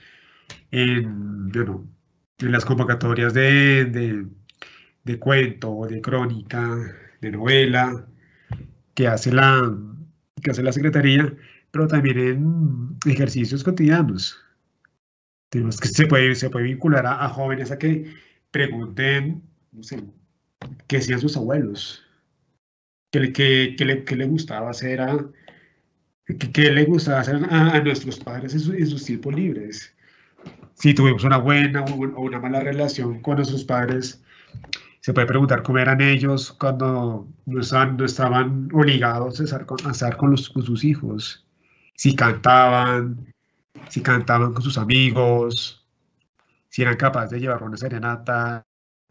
las convocatorias de cuento, de crónica, de novela, que hace la Secretaría, pero también en ejercicios cotidianos. Tenemos que se puede vincular a jóvenes a que pregunten, no sé, qué hacían sus abuelos, qué le gustaba hacer qué le gustaba hacer a nuestros padres en sus tiempos libres. Si tuvimos una buena o una mala relación con nuestros padres, se puede preguntar cómo eran ellos cuando no estaban obligados a estar con sus hijos. Si cantaban con sus amigos, si eran capaces de llevar una serenata,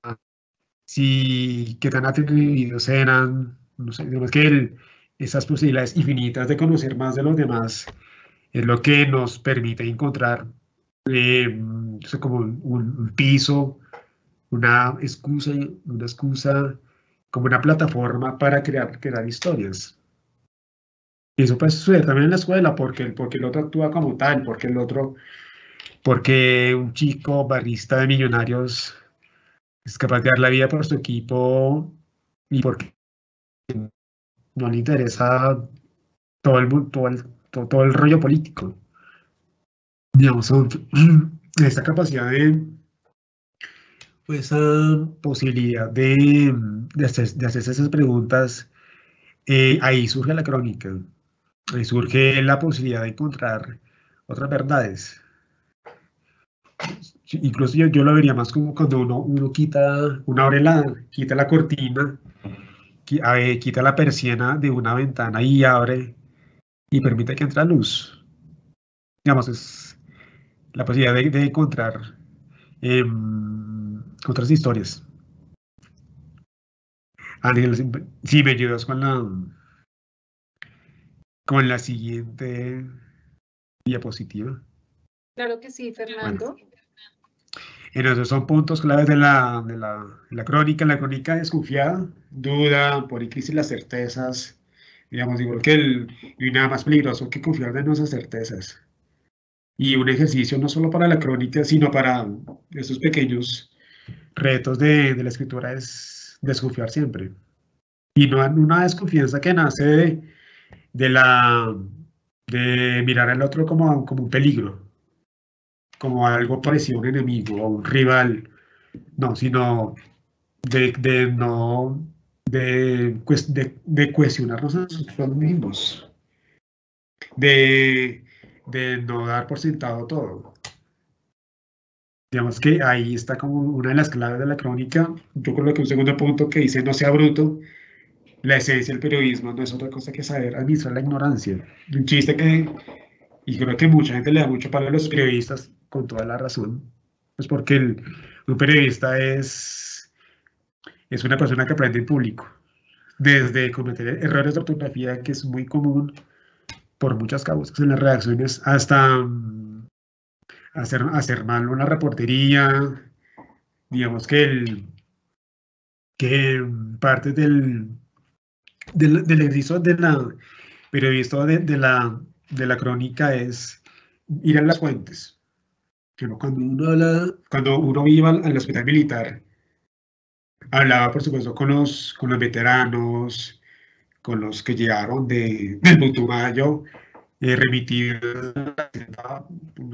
qué tan atrevidos eran. No sé, digamos que esas posibilidades infinitas de conocer más de los demás es lo que nos permite encontrar como un piso, una excusa, como una plataforma para crear historias. Y eso puede suceder también en la escuela, porque el otro actúa como tal, porque un chico barrista de Millonarios es capaz de dar la vida por su equipo y porque no le interesa todo el rollo político. Digamos, esta capacidad esa posibilidad de hacerse esas preguntas, ahí surge la crónica, ahí surge la posibilidad de encontrar otras verdades. Incluso yo lo vería más como cuando uno quita la cortina, quita la persiana de una ventana y abre y permite que entre luz. Digamos, es la posibilidad de encontrar otras historias. Ángel, si me ayudas con la siguiente diapositiva. Claro que sí, Fernando. Bueno, esos son puntos claves de la crónica. La crónica desconfiada, duda, por crisis las certezas. Digamos, digo que no hay nada más peligroso que confiar en nuestras certezas. Y un ejercicio no solo para la crónica, sino para estos pequeños retos de la escritura es desconfiar siempre. Y no una desconfianza que nace de mirar al otro como un peligro, como algo parecido a un enemigo o un rival, no, sino de cuestionarnos a nosotros mismos, de no dar por sentado todo. Digamos que ahí está como una de las claves de la crónica. Yo creo que un segundo punto que dice no sea bruto. La esencia del periodismo no es otra cosa que saber administrar la ignorancia. Un chiste y creo que mucha gente le da mucho palo a los periodistas, con toda la razón. Pues porque un periodista es una persona que aprende en público. Desde cometer errores de ortografía, que es muy común por muchas causas en las redacciones, hasta hacer mal una reportería. Digamos que parte del ejercicio de la periodista de la crónica es ir a las fuentes. Cuando uno iba al hospital militar, Hablaba, por supuesto, con los veteranos, con los que llegaron del Putumayo, remitidos a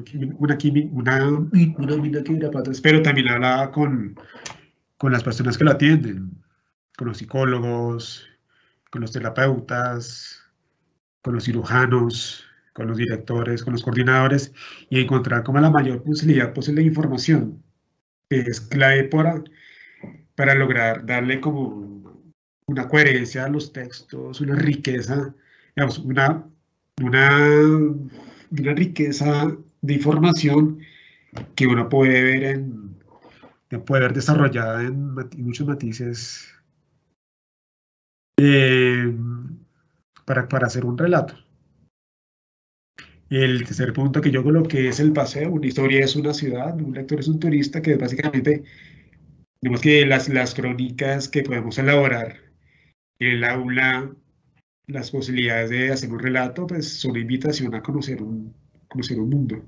una mina que era patas, pero también hablaba con las personas que lo atienden, con los psicólogos, con los terapeutas, con los cirujanos, con los directores, con los coordinadores, y encontrar como la mayor posibilidad posible de información, que es clave para lograr darle como una coherencia a los textos, una riqueza, digamos, una riqueza de información que uno puede ver puede ver desarrollada en muchos matices para hacer un relato. El tercer punto que yo coloqué es el paseo. Una historia es una ciudad, un lector es un turista, que básicamente, digamos que las crónicas que podemos elaborar en el aula, las posibilidades de hacer un relato, pues son una invitación a conocer un mundo.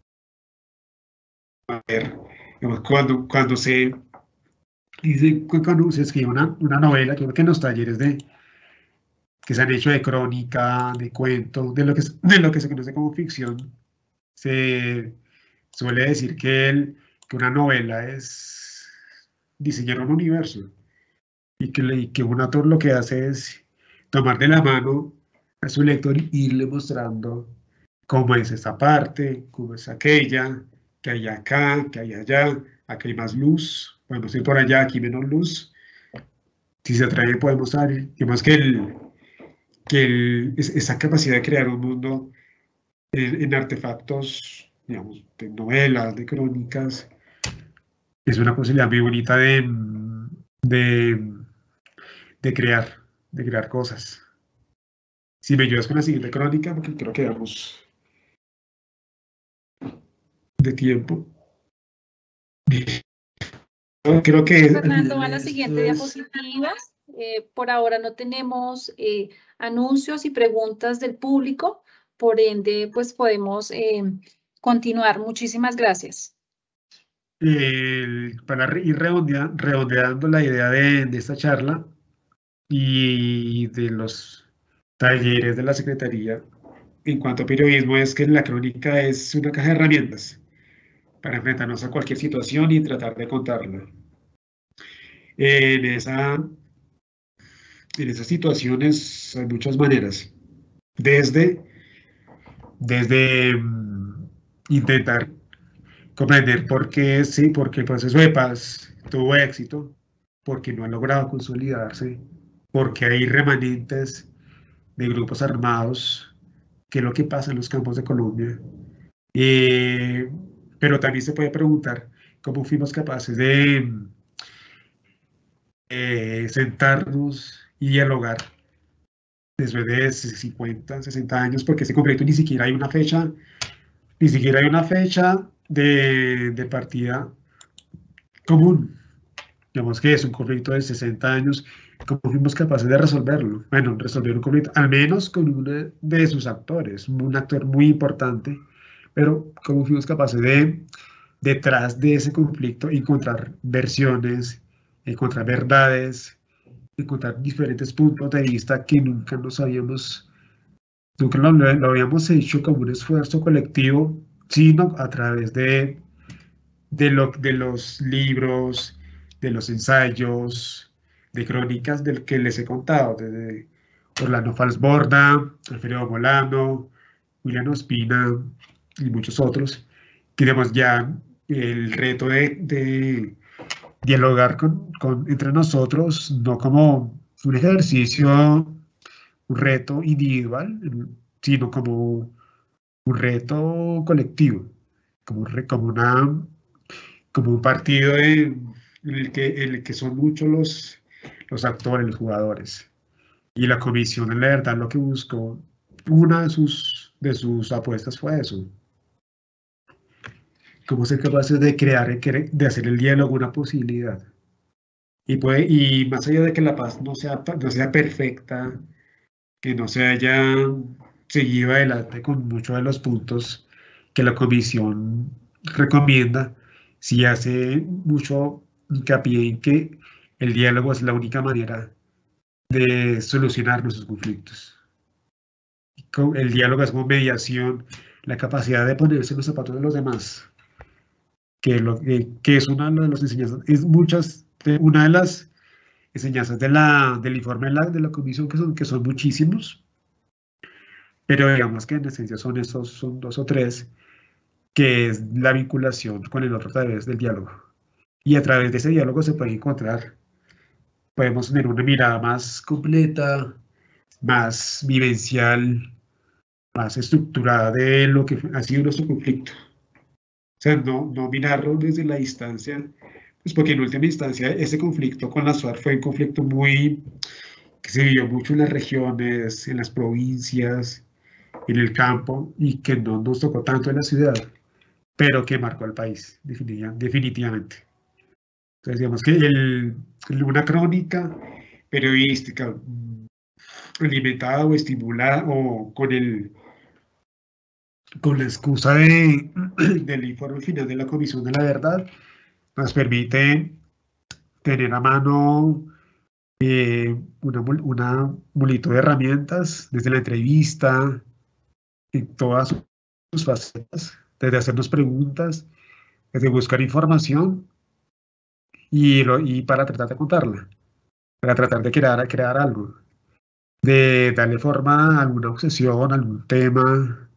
A ver, digamos, cuando se escribe una novela, creo que en los talleres que se han hecho de crónica, de cuento, de lo que se conoce como ficción, se suele decir que una novela es diseñar un universo y que un autor lo que hace es tomar de la mano a su lector y irle mostrando cómo es esta parte, cómo es aquella, que hay acá, que hay allá, aquí hay más luz, podemos ir por allá, aquí menos luz. Si se atrae, podemos salir. Digamos que esa capacidad de crear un mundo en artefactos, digamos, de novelas, de crónicas, es una posibilidad muy bonita de crear cosas. Si me ayudas con la siguiente crónica, porque creo que vamos de tiempo. Creo que Fernando, va a la siguiente diapositiva. Por ahora no tenemos anuncios y preguntas del público, por ende, pues podemos continuar. Muchísimas gracias. Para ir redondeando la idea de esta charla y de los talleres de la Secretaría en cuanto a periodismo, es que la crónica es una caja de herramientas para enfrentarnos a cualquier situación y tratar de contarla. En esas situaciones hay muchas maneras, desde intentar comprender por qué el proceso de paz tuvo éxito, porque no ha logrado consolidarse, porque hay remanentes de grupos armados, que es lo que pasa en los campos de Colombia. Pero también se puede preguntar cómo fuimos capaces de sentarnos y dialogar después de 50, 60 años, porque ese conflicto ni siquiera hay una fecha de partida común. Digamos que es un conflicto de 60 años. ¿Cómo fuimos capaces de resolverlo? Bueno, resolver un conflicto, al menos con uno de sus actores, un actor muy importante, pero ¿cómo fuimos capaces de, detrás de ese conflicto, encontrar versiones, encontrar verdades, encontrar diferentes puntos de vista que nunca lo habíamos hecho como un esfuerzo colectivo, sino a través de los libros, de los ensayos, de crónicas del que les he contado, desde Orlando Falsborda, Alfredo Molano, William Ospina y muchos otros. Tenemos ya el reto de dialogar entre nosotros, no como un ejercicio, un reto individual, sino como un reto colectivo, como un partido en el que son muchos los actores, los jugadores. Y la comisión, en la verdad, lo que buscó, una de sus apuestas fue eso. Cómo ser capaces de de hacer el diálogo una posibilidad. Y más allá de que la paz no sea perfecta, que no se haya seguido adelante con muchos de los puntos que la comisión recomienda, sí hace mucho hincapié en que el diálogo es la única manera de solucionar nuestros conflictos. El diálogo es como mediación, la capacidad de ponerse en los zapatos de los demás, que es una de las enseñanzas, una de las enseñanzas del informe de la comisión, que son muchísimos, pero digamos que en esencia son 2 o 3, que es la vinculación con el otro a través del diálogo. Y a través de ese diálogo se puede encontrar, podemos tener una mirada más completa, más vivencial, más estructurada de lo que ha sido nuestro conflicto. O sea, no mirarlo desde la distancia, pues porque en última instancia ese conflicto con las FARC fue un conflicto que se vivió mucho en las regiones, en las provincias, en el campo, y que no nos tocó tanto en la ciudad, pero que marcó al país, definitivamente. Entonces, digamos que una crónica periodística alimentada o estimulada o con la excusa del informe final de la Comisión de la Verdad, nos permite tener a mano una multitud de herramientas, desde la entrevista, en todas sus facetas, desde hacernos preguntas, desde buscar información y para tratar de contarla, para tratar de crear algo, de darle forma a alguna obsesión, algún tema,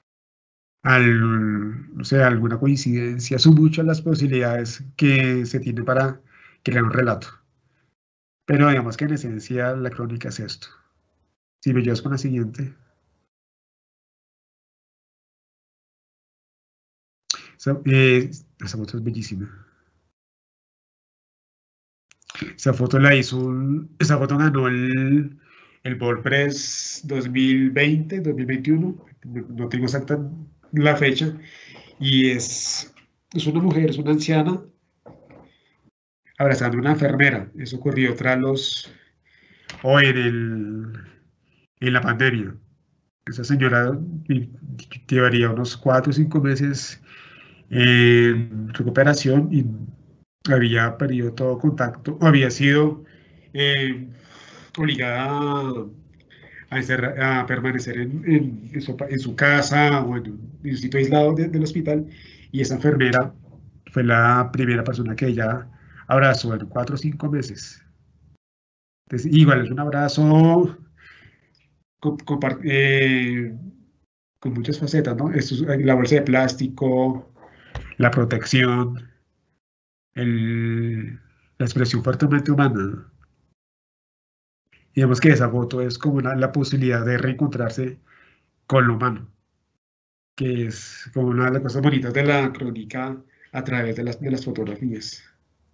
no sé, alguna coincidencia. Son muchas las posibilidades que se tienen para crear un relato. Pero digamos que en esencia la crónica es esto. Si me llevas con la siguiente. Esa foto es bellísima. Esa foto ganó el Ball Press 2020, 2021. No tengo exacta la fecha. Y es una mujer, es una anciana, abrazando a una enfermera. Eso ocurrió en la pandemia. Esa señora llevaría unos 4 o 5 meses en recuperación y había perdido todo contacto, o había sido obligada a permanecer en su casa o en un sitio aislado del hospital, y esa enfermera fue la primera persona que ella abrazó en 4 o 5 meses. Entonces, igual es un abrazo con muchas facetas, ¿no? La bolsa de plástico, la protección, la expresión fuertemente humana. Y vemos que esa foto es como la posibilidad de reencontrarse con lo humano, que es como una de las cosas bonitas de la crónica a través de las fotografías.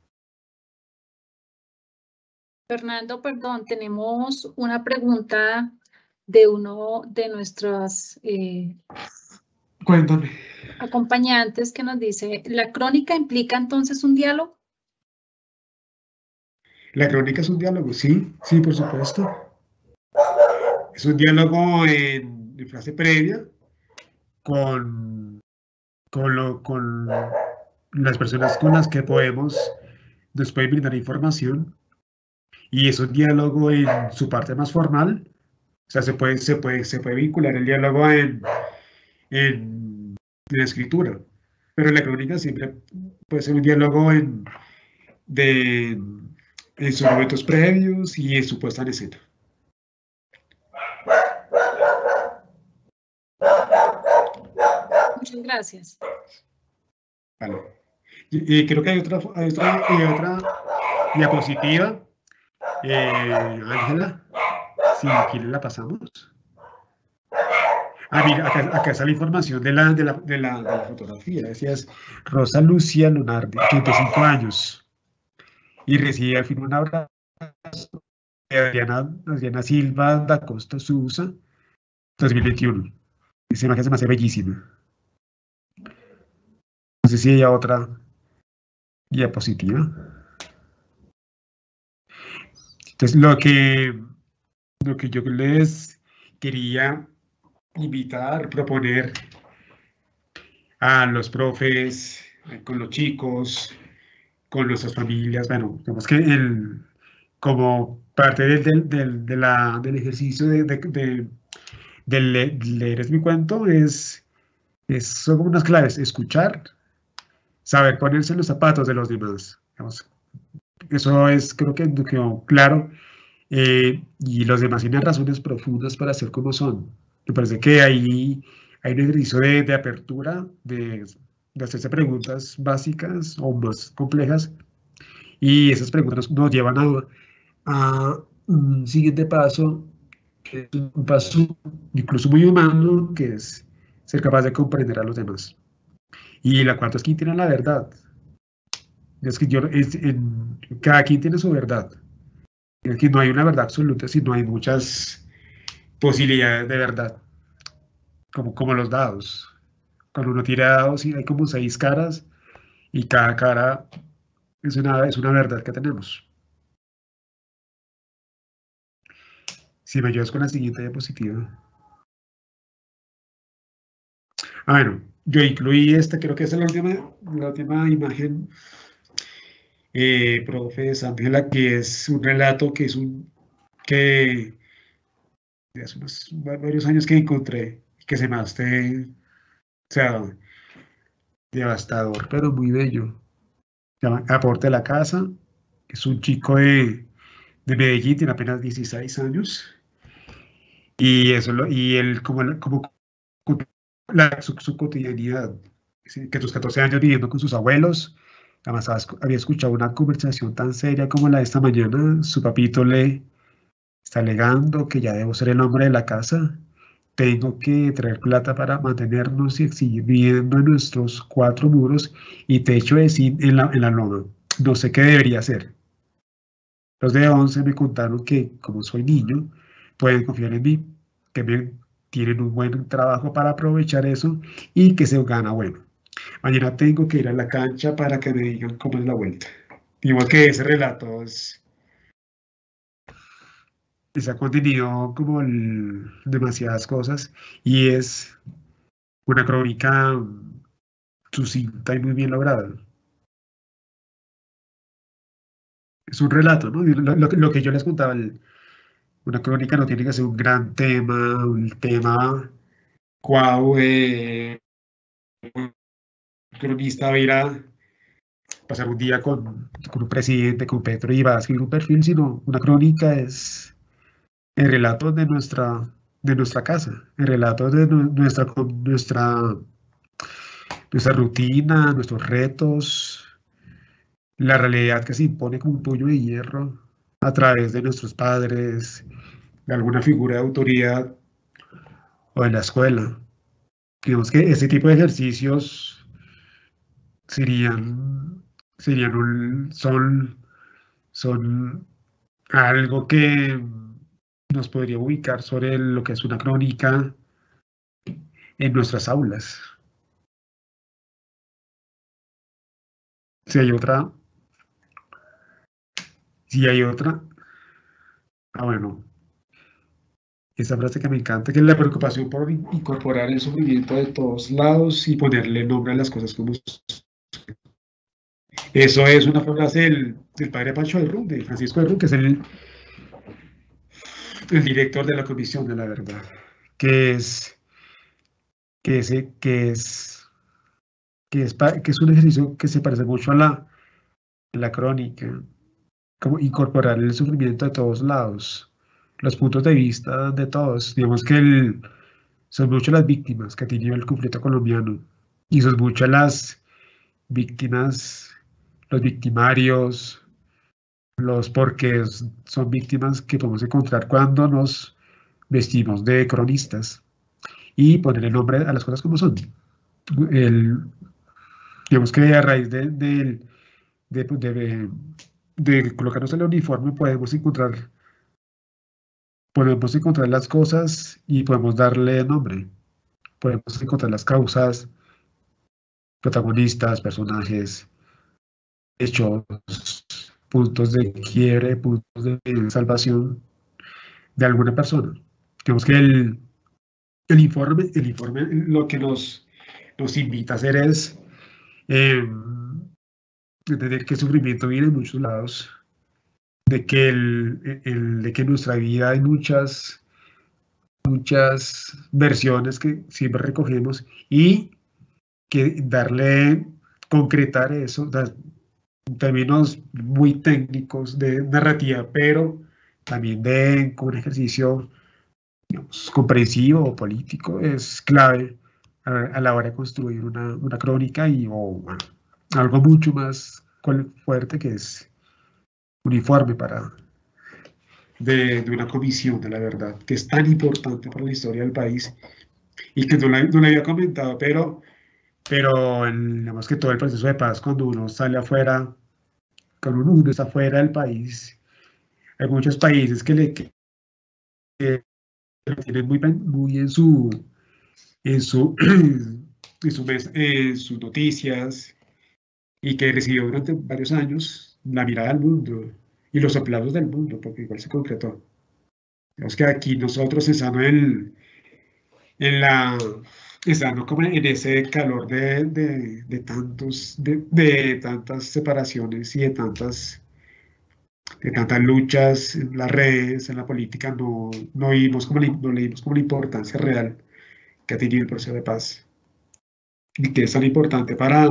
Fernando, perdón, tenemos una pregunta de uno de nuestros Cuéntame. acompañantes que nos dice, ¿la crónica implica entonces un diálogo? La crónica es un diálogo, sí, por supuesto. Es un diálogo en frase previa con las personas con las que nos pueden brindar información, y es un diálogo en su parte más formal. O sea, se puede vincular el diálogo en la escritura, pero en la crónica siempre puede ser un diálogo en sus momentos previos y en su puesta en escena. Muchas gracias. Vale. Y creo que hay otra diapositiva. Ángela, si quieres la pasamos. Mira, acá está la información de la fotografía. Decías Rosa Lucía Lunardi, 35 años. Y recibe al fin un abrazo de Adriana Silva da Costa Sousa, 2021. Esa imagen se me hace bellísima. No sé si hay otra diapositiva. Entonces, lo que yo les quería invitar, proponer a los profes, con los chicos, con nuestras familias. Bueno, digamos que como parte del ejercicio de leer es mi cuento, son como unas claves: escuchar, saber ponerse en los zapatos de los demás. Digamos, eso es, creo que quedó claro. Y los demás tienen razones profundas para ser como son. Me parece que hay un ejercicio de apertura, de hacerse preguntas básicas o más complejas, y esas preguntas nos llevan a un siguiente paso, que es un paso incluso muy humano, que es ser capaz de comprender a los demás. Y la cuarta es quién tiene la verdad. Es que cada quien tiene su verdad. Es que no hay una verdad absoluta, sino hay muchas posibilidades de verdad, como los dados. Cuando uno tira dados, hay como 6 caras, y cada cara es una verdad que tenemos. Si me ayudas con la siguiente diapositiva. Bueno, yo incluí creo que esa es la última imagen, profe Ángela, que es un relato que de hace varios años que encontré, que se me hace, o sea, devastador, pero muy bello. Se llama Aporte a la Casa. Es un chico de Medellín, tiene apenas 16 años. Y él, su cotidianidad, ¿sí? Que sus 14 años viviendo con sus abuelos. Además, había escuchado una conversación tan seria como la de esta mañana. Su papito le está alegando que ya debo ser el hombre de la casa. Tengo que traer plata para mantenernos y seguir viviendo en nuestros 4 muros y techo de zinc en la loma. No sé qué debería hacer. Los de 11 me contaron que, como soy niño, pueden confiar en mí, que tienen un buen trabajo para aprovechar eso y que se gana bueno. Mañana tengo que ir a la cancha para que me digan cómo es la vuelta. Igual que ese relato ha contenido como demasiadas cosas, y es una crónica sucinta y muy bien lograda. Es un relato, ¿no? Lo que yo les contaba, una crónica no tiene que ser un gran tema, un tema guau, un cronista va a ir a pasar un día con un presidente, con Petro, y va a escribir un perfil, sino una crónica es el relato de nuestra casa, el relato de nuestra rutina, nuestros retos, la realidad que se impone como un puño de hierro a través de nuestros padres, de alguna figura de autoridad o de la escuela. Digamos que ese tipo de ejercicios serían, son algo que nos podría ubicar sobre lo que es una crónica en nuestras aulas. Si hay otra. Bueno, esa frase que me encanta, que es la preocupación por incorporar el sufrimiento de todos lados y ponerle nombre a las cosas como son. Eso es una frase del padre Pancho del Rum, de Francisco de Rum, que es el director de la Comisión de la Verdad, que es un ejercicio que se parece mucho a la crónica, como incorporar el sufrimiento de todos lados, los puntos de vista de todos. Digamos que son muchas las víctimas que ha tenido el conflicto colombiano, y son muchas las víctimas, los victimarios, los porqués son víctimas que podemos encontrar cuando nos vestimos de cronistas y poner el nombre a las cosas como son. Digamos que a raíz de colocarnos el uniforme podemos encontrar las cosas y podemos darle nombre. Podemos encontrar las causas, protagonistas, personajes, hechos, puntos de quiebre, puntos de salvación de alguna persona. Digamos que el informe lo que nos invita a hacer es entender que el sufrimiento viene de muchos lados, de que, de que en nuestra vida hay muchas versiones que siempre recogemos y que concretar eso, en términos muy técnicos de narrativa, pero también como un ejercicio, digamos, comprensivo o político, es clave a la hora de construir una crónica bueno, algo mucho más fuerte que es un informe de una comisión de la verdad, que es tan importante para la historia del país y que no la había comentado, pero digamos que todo el proceso de paz, cuando uno sale afuera, cuando uno está fuera del país, hay muchos países que lo tienen muy en sus noticias y que recibió durante varios años la mirada del mundo y los aplausos del mundo, porque igual se concretó. Digamos que aquí nosotros estamos estando como en ese calor de tantas separaciones y de tantas luchas en las redes, en la política, no leímos como la importancia real que ha tenido el proceso de paz y que es tan importante para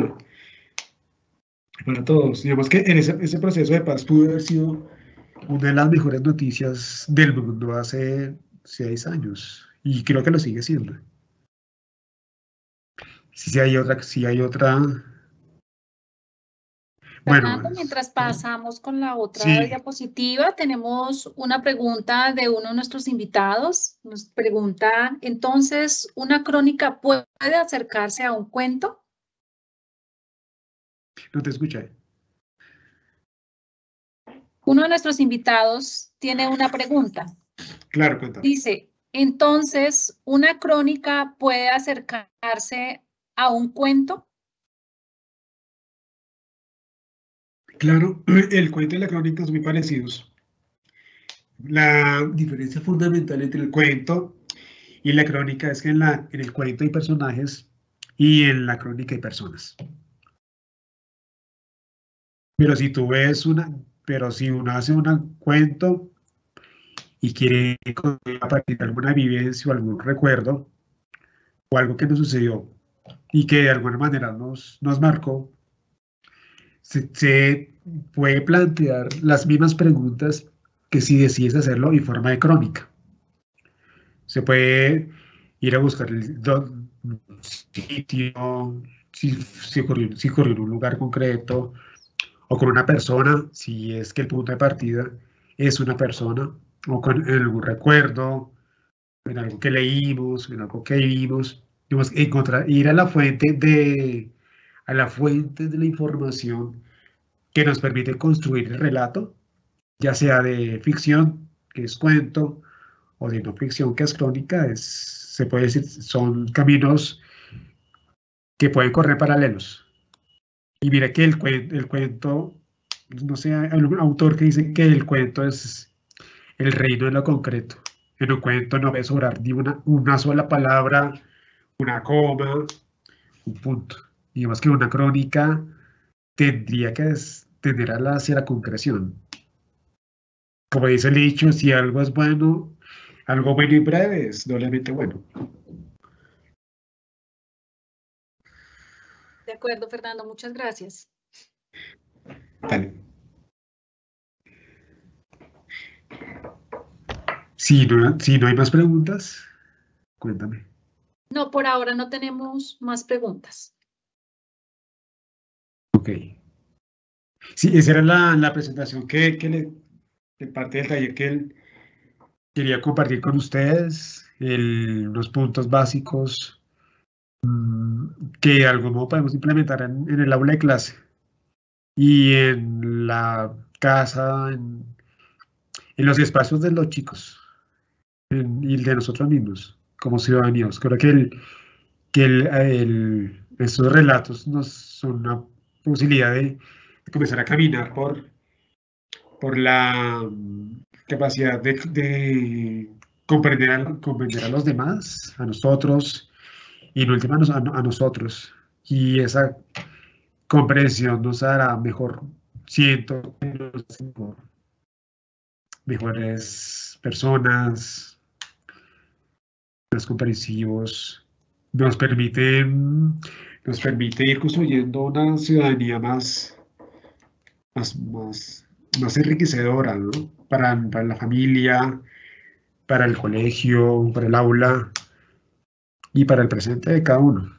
todos. Digamos que en ese proceso de paz pudo haber sido una de las mejores noticias del mundo hace 6 años y creo que lo sigue siendo. Si hay otra. Fernando, Bueno, mientras pasamos con la otra sí. diapositiva, tenemos una pregunta de uno de nuestros invitados. Nos pregunta, entonces, ¿una crónica puede acercarse a un cuento? No te escuché. Uno de nuestros invitados tiene una pregunta. Claro, cuéntame. Dice, entonces, ¿una crónica puede acercarse a un cuento? Claro, el cuento y la crónica son muy parecidos. La diferencia fundamental entre el cuento y la crónica es que en el cuento hay personajes y en la crónica hay personas. Pero si uno hace un cuento y quiere a partir de alguna vivencia o algún recuerdo o algo que nos sucedió y que de alguna manera nos marcó, se puede plantear las mismas preguntas que si decides hacerlo en forma de crónica. Se puede ir a buscar el sitio, si ocurrió en un lugar concreto, o con una persona, si es que el punto de partida es una persona, o en algún recuerdo, en algo que leímos, en algo que vivimos. Ir a la fuente de la información que nos permite construir el relato, ya sea de ficción, que es cuento, o de no ficción, que es crónica, se puede decir, son caminos que pueden correr paralelos. Y mira que el cuento, no sé, hay un autor que dice que el cuento es el reino de lo concreto. En un cuento no ves sobrar ni una sola palabra, una coma, un punto. Digamos que una crónica tendría que tender hacia la concreción. Como dice el dicho, si algo es bueno, algo bueno y breve es doblemente bueno. De acuerdo, Fernando, muchas gracias. Dale. Si no hay más preguntas, cuéntame. No, por ahora no tenemos más preguntas. Ok. Sí, esa era la presentación de parte del taller que quería compartir con ustedes, los puntos básicos que de algún modo podemos implementar en el aula de clase y en la casa, en los espacios de los chicos y de nosotros mismos como ciudadanos. Creo que estos relatos nos son una posibilidad de comenzar a caminar por la capacidad de comprender a los demás, a nosotros, y en última a nosotros. Y esa comprensión nos hará mejor, siento, mejores personas, más comprensivos, nos permite ir construyendo una ciudadanía más enriquecedora, ¿no? Para la familia, para el colegio, para el aula y para el presente de cada uno.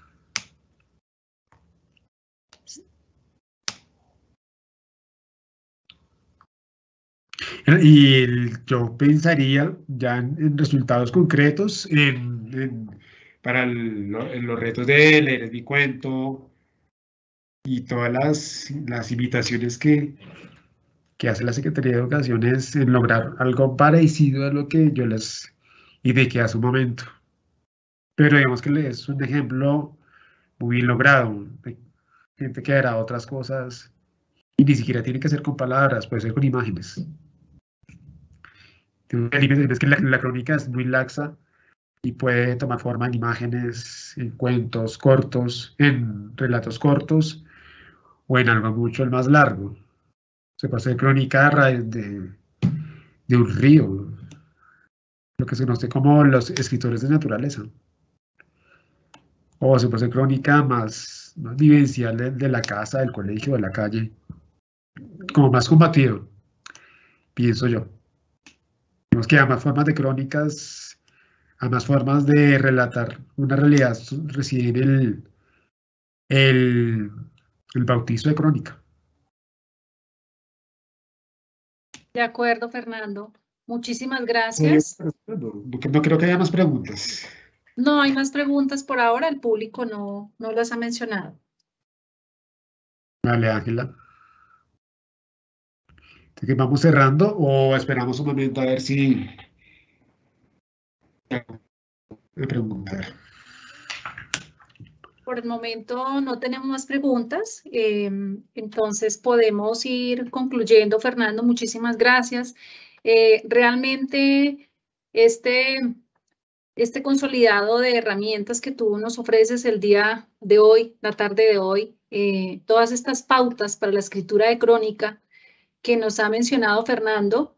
Y yo pensaría ya en resultados concretos, para los retos de leer mi cuento y todas las invitaciones que hace la Secretaría de Educación es en lograr algo parecido a lo que yo les indiqué hace un momento. Pero digamos que es un ejemplo muy bien logrado. Hay gente que hará otras cosas y ni siquiera tiene que ser con palabras, puede ser con imágenes. Es que la crónica es muy laxa y puede tomar forma en imágenes, en cuentos cortos, en relatos cortos o en algo mucho más largo. Se puede hacer crónica a raíz de un río, lo que se conoce como los escritores de naturaleza. O se puede hacer crónica más vivencial de la casa, del colegio, de la calle, como más combatido, pienso yo. Digamos que hay más formas de crónicas, hay más formas de relatar una realidad, reside en el bautizo de crónica. De acuerdo, Fernando. Muchísimas gracias. No creo que haya más preguntas. No hay más preguntas por ahora, el público no las ha mencionado. Vale, Ángela. Entonces, ¿vamos cerrando o esperamos un momento a ver si me preguntar? Por el momento no tenemos más preguntas, entonces podemos ir concluyendo. Fernando, muchísimas gracias. Realmente este consolidado de herramientas que tú nos ofreces el día de hoy, la tarde de hoy, todas estas pautas para la escritura de crónica que nos ha mencionado Fernando,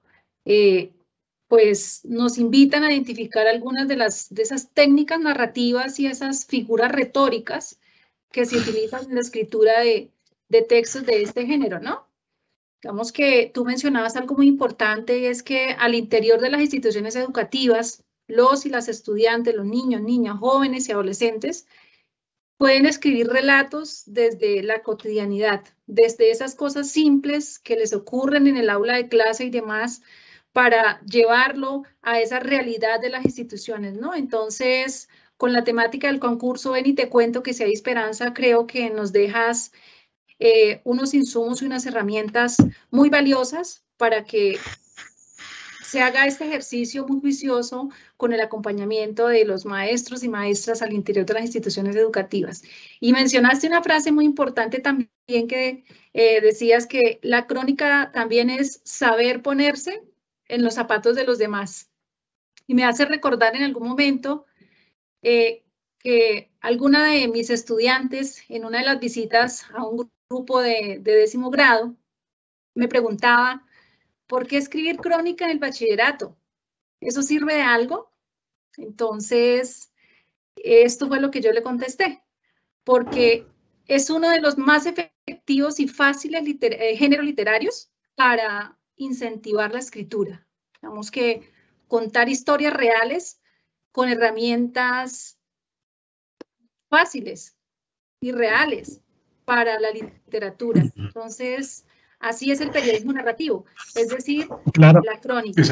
pues nos invitan a identificar algunas de esas técnicas narrativas y esas figuras retóricas que se utilizan en la escritura de textos de este género, ¿no? Digamos que tú mencionabas algo muy importante y es que al interior de las instituciones educativas, los y las estudiantes, los niños, niñas, jóvenes y adolescentes pueden escribir relatos desde la cotidianidad, desde esas cosas simples que les ocurren en el aula de clase y demás, para llevarlo a esa realidad de las instituciones, ¿no? Entonces, con la temática del concurso Ven y te cuento que si hay esperanza, creo que nos dejas unos insumos y unas herramientas muy valiosas para que se haga este ejercicio muy juicioso con el acompañamiento de los maestros y maestras al interior de las instituciones educativas. Y mencionaste una frase muy importante también que decías que la crónica también es saber ponerse en los zapatos de los demás. Y me hace recordar en algún momento que alguna de mis estudiantes en una de las visitas a un grupo de 10º grado me preguntaba, ¿por qué escribir crónica en el bachillerato? ¿Eso sirve de algo? Entonces, esto fue lo que yo le contesté, porque es uno de los más efectivos y fáciles géneros literarios para incentivar la escritura. Digamos que contar historias reales con herramientas fáciles y reales para la literatura. Entonces, así es el periodismo narrativo, es decir, claro, la crónica.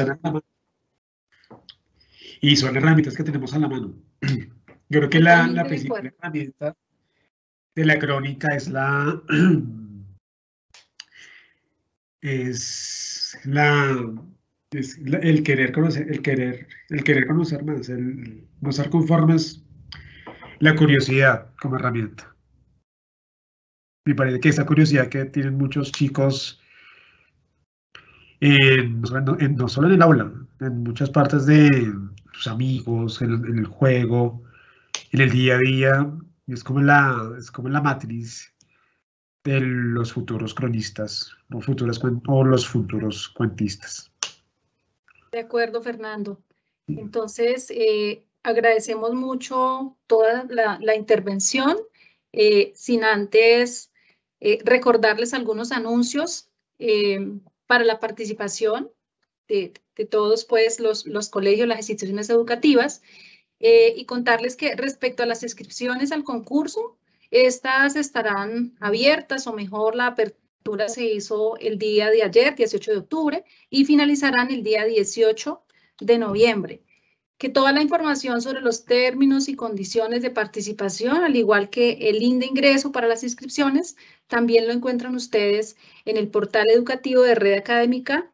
Y son herramientas que tenemos a la mano. Yo creo que la principal herramienta de la crónica es el querer conocer, el querer conocer más, el no estar conformes. La curiosidad como herramienta. Me parece que esa curiosidad que tienen muchos chicos, no solo en el aula, en muchas partes de sus amigos, en el juego, en el día a día, es como la matriz de los futuros cronistas o los futuros cuentistas. De acuerdo, Fernando. Entonces, agradecemos mucho toda la intervención, sin antes recordarles algunos anuncios para la participación de todos pues, los colegios, las instituciones educativas, y contarles que respecto a las inscripciones al concurso, estas estarán abiertas, o mejor, la apertura se hizo el día de ayer, 18 de octubre, y finalizarán el día 18 de noviembre. Que toda la información sobre los términos y condiciones de participación, al igual que el link de ingreso para las inscripciones, también lo encuentran ustedes en el portal educativo de Red Académica,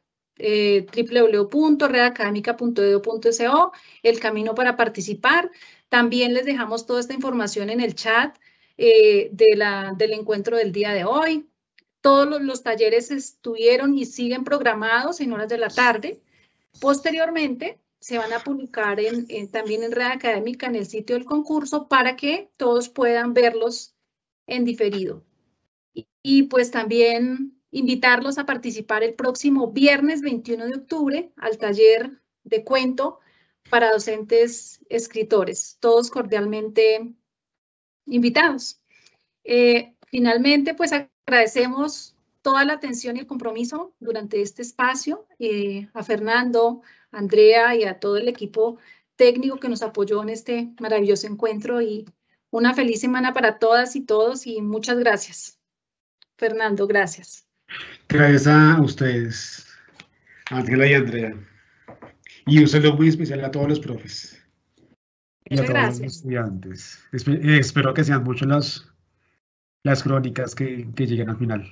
www.redacademica.edu.co, el camino para participar. También les dejamos toda esta información en el chat del encuentro del día de hoy. Todos los talleres estuvieron y siguen programados en horas de la tarde. Posteriormente, se van a publicar también en Red Académica en el sitio del concurso para que todos puedan verlos en diferido. Y pues también invitarlos a participar el próximo viernes 21 de octubre al taller de cuento para docentes escritores. Todos cordialmente invitados. Finalmente, pues agradecemos toda la atención y el compromiso durante este espacio, a Fernando, a Andrea y a todo el equipo técnico que nos apoyó en este maravilloso encuentro, y una feliz semana para todas y todos, y muchas gracias. Fernando, gracias. Gracias a ustedes, Ángela y Andrea. y un saludo muy especial a todos los profes y a Muchas todos los gracias. estudiantes. Espero que sean muchas las crónicas que lleguen al final.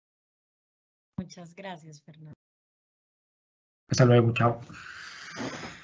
Muchas gracias, Fernando. Hasta luego, chao.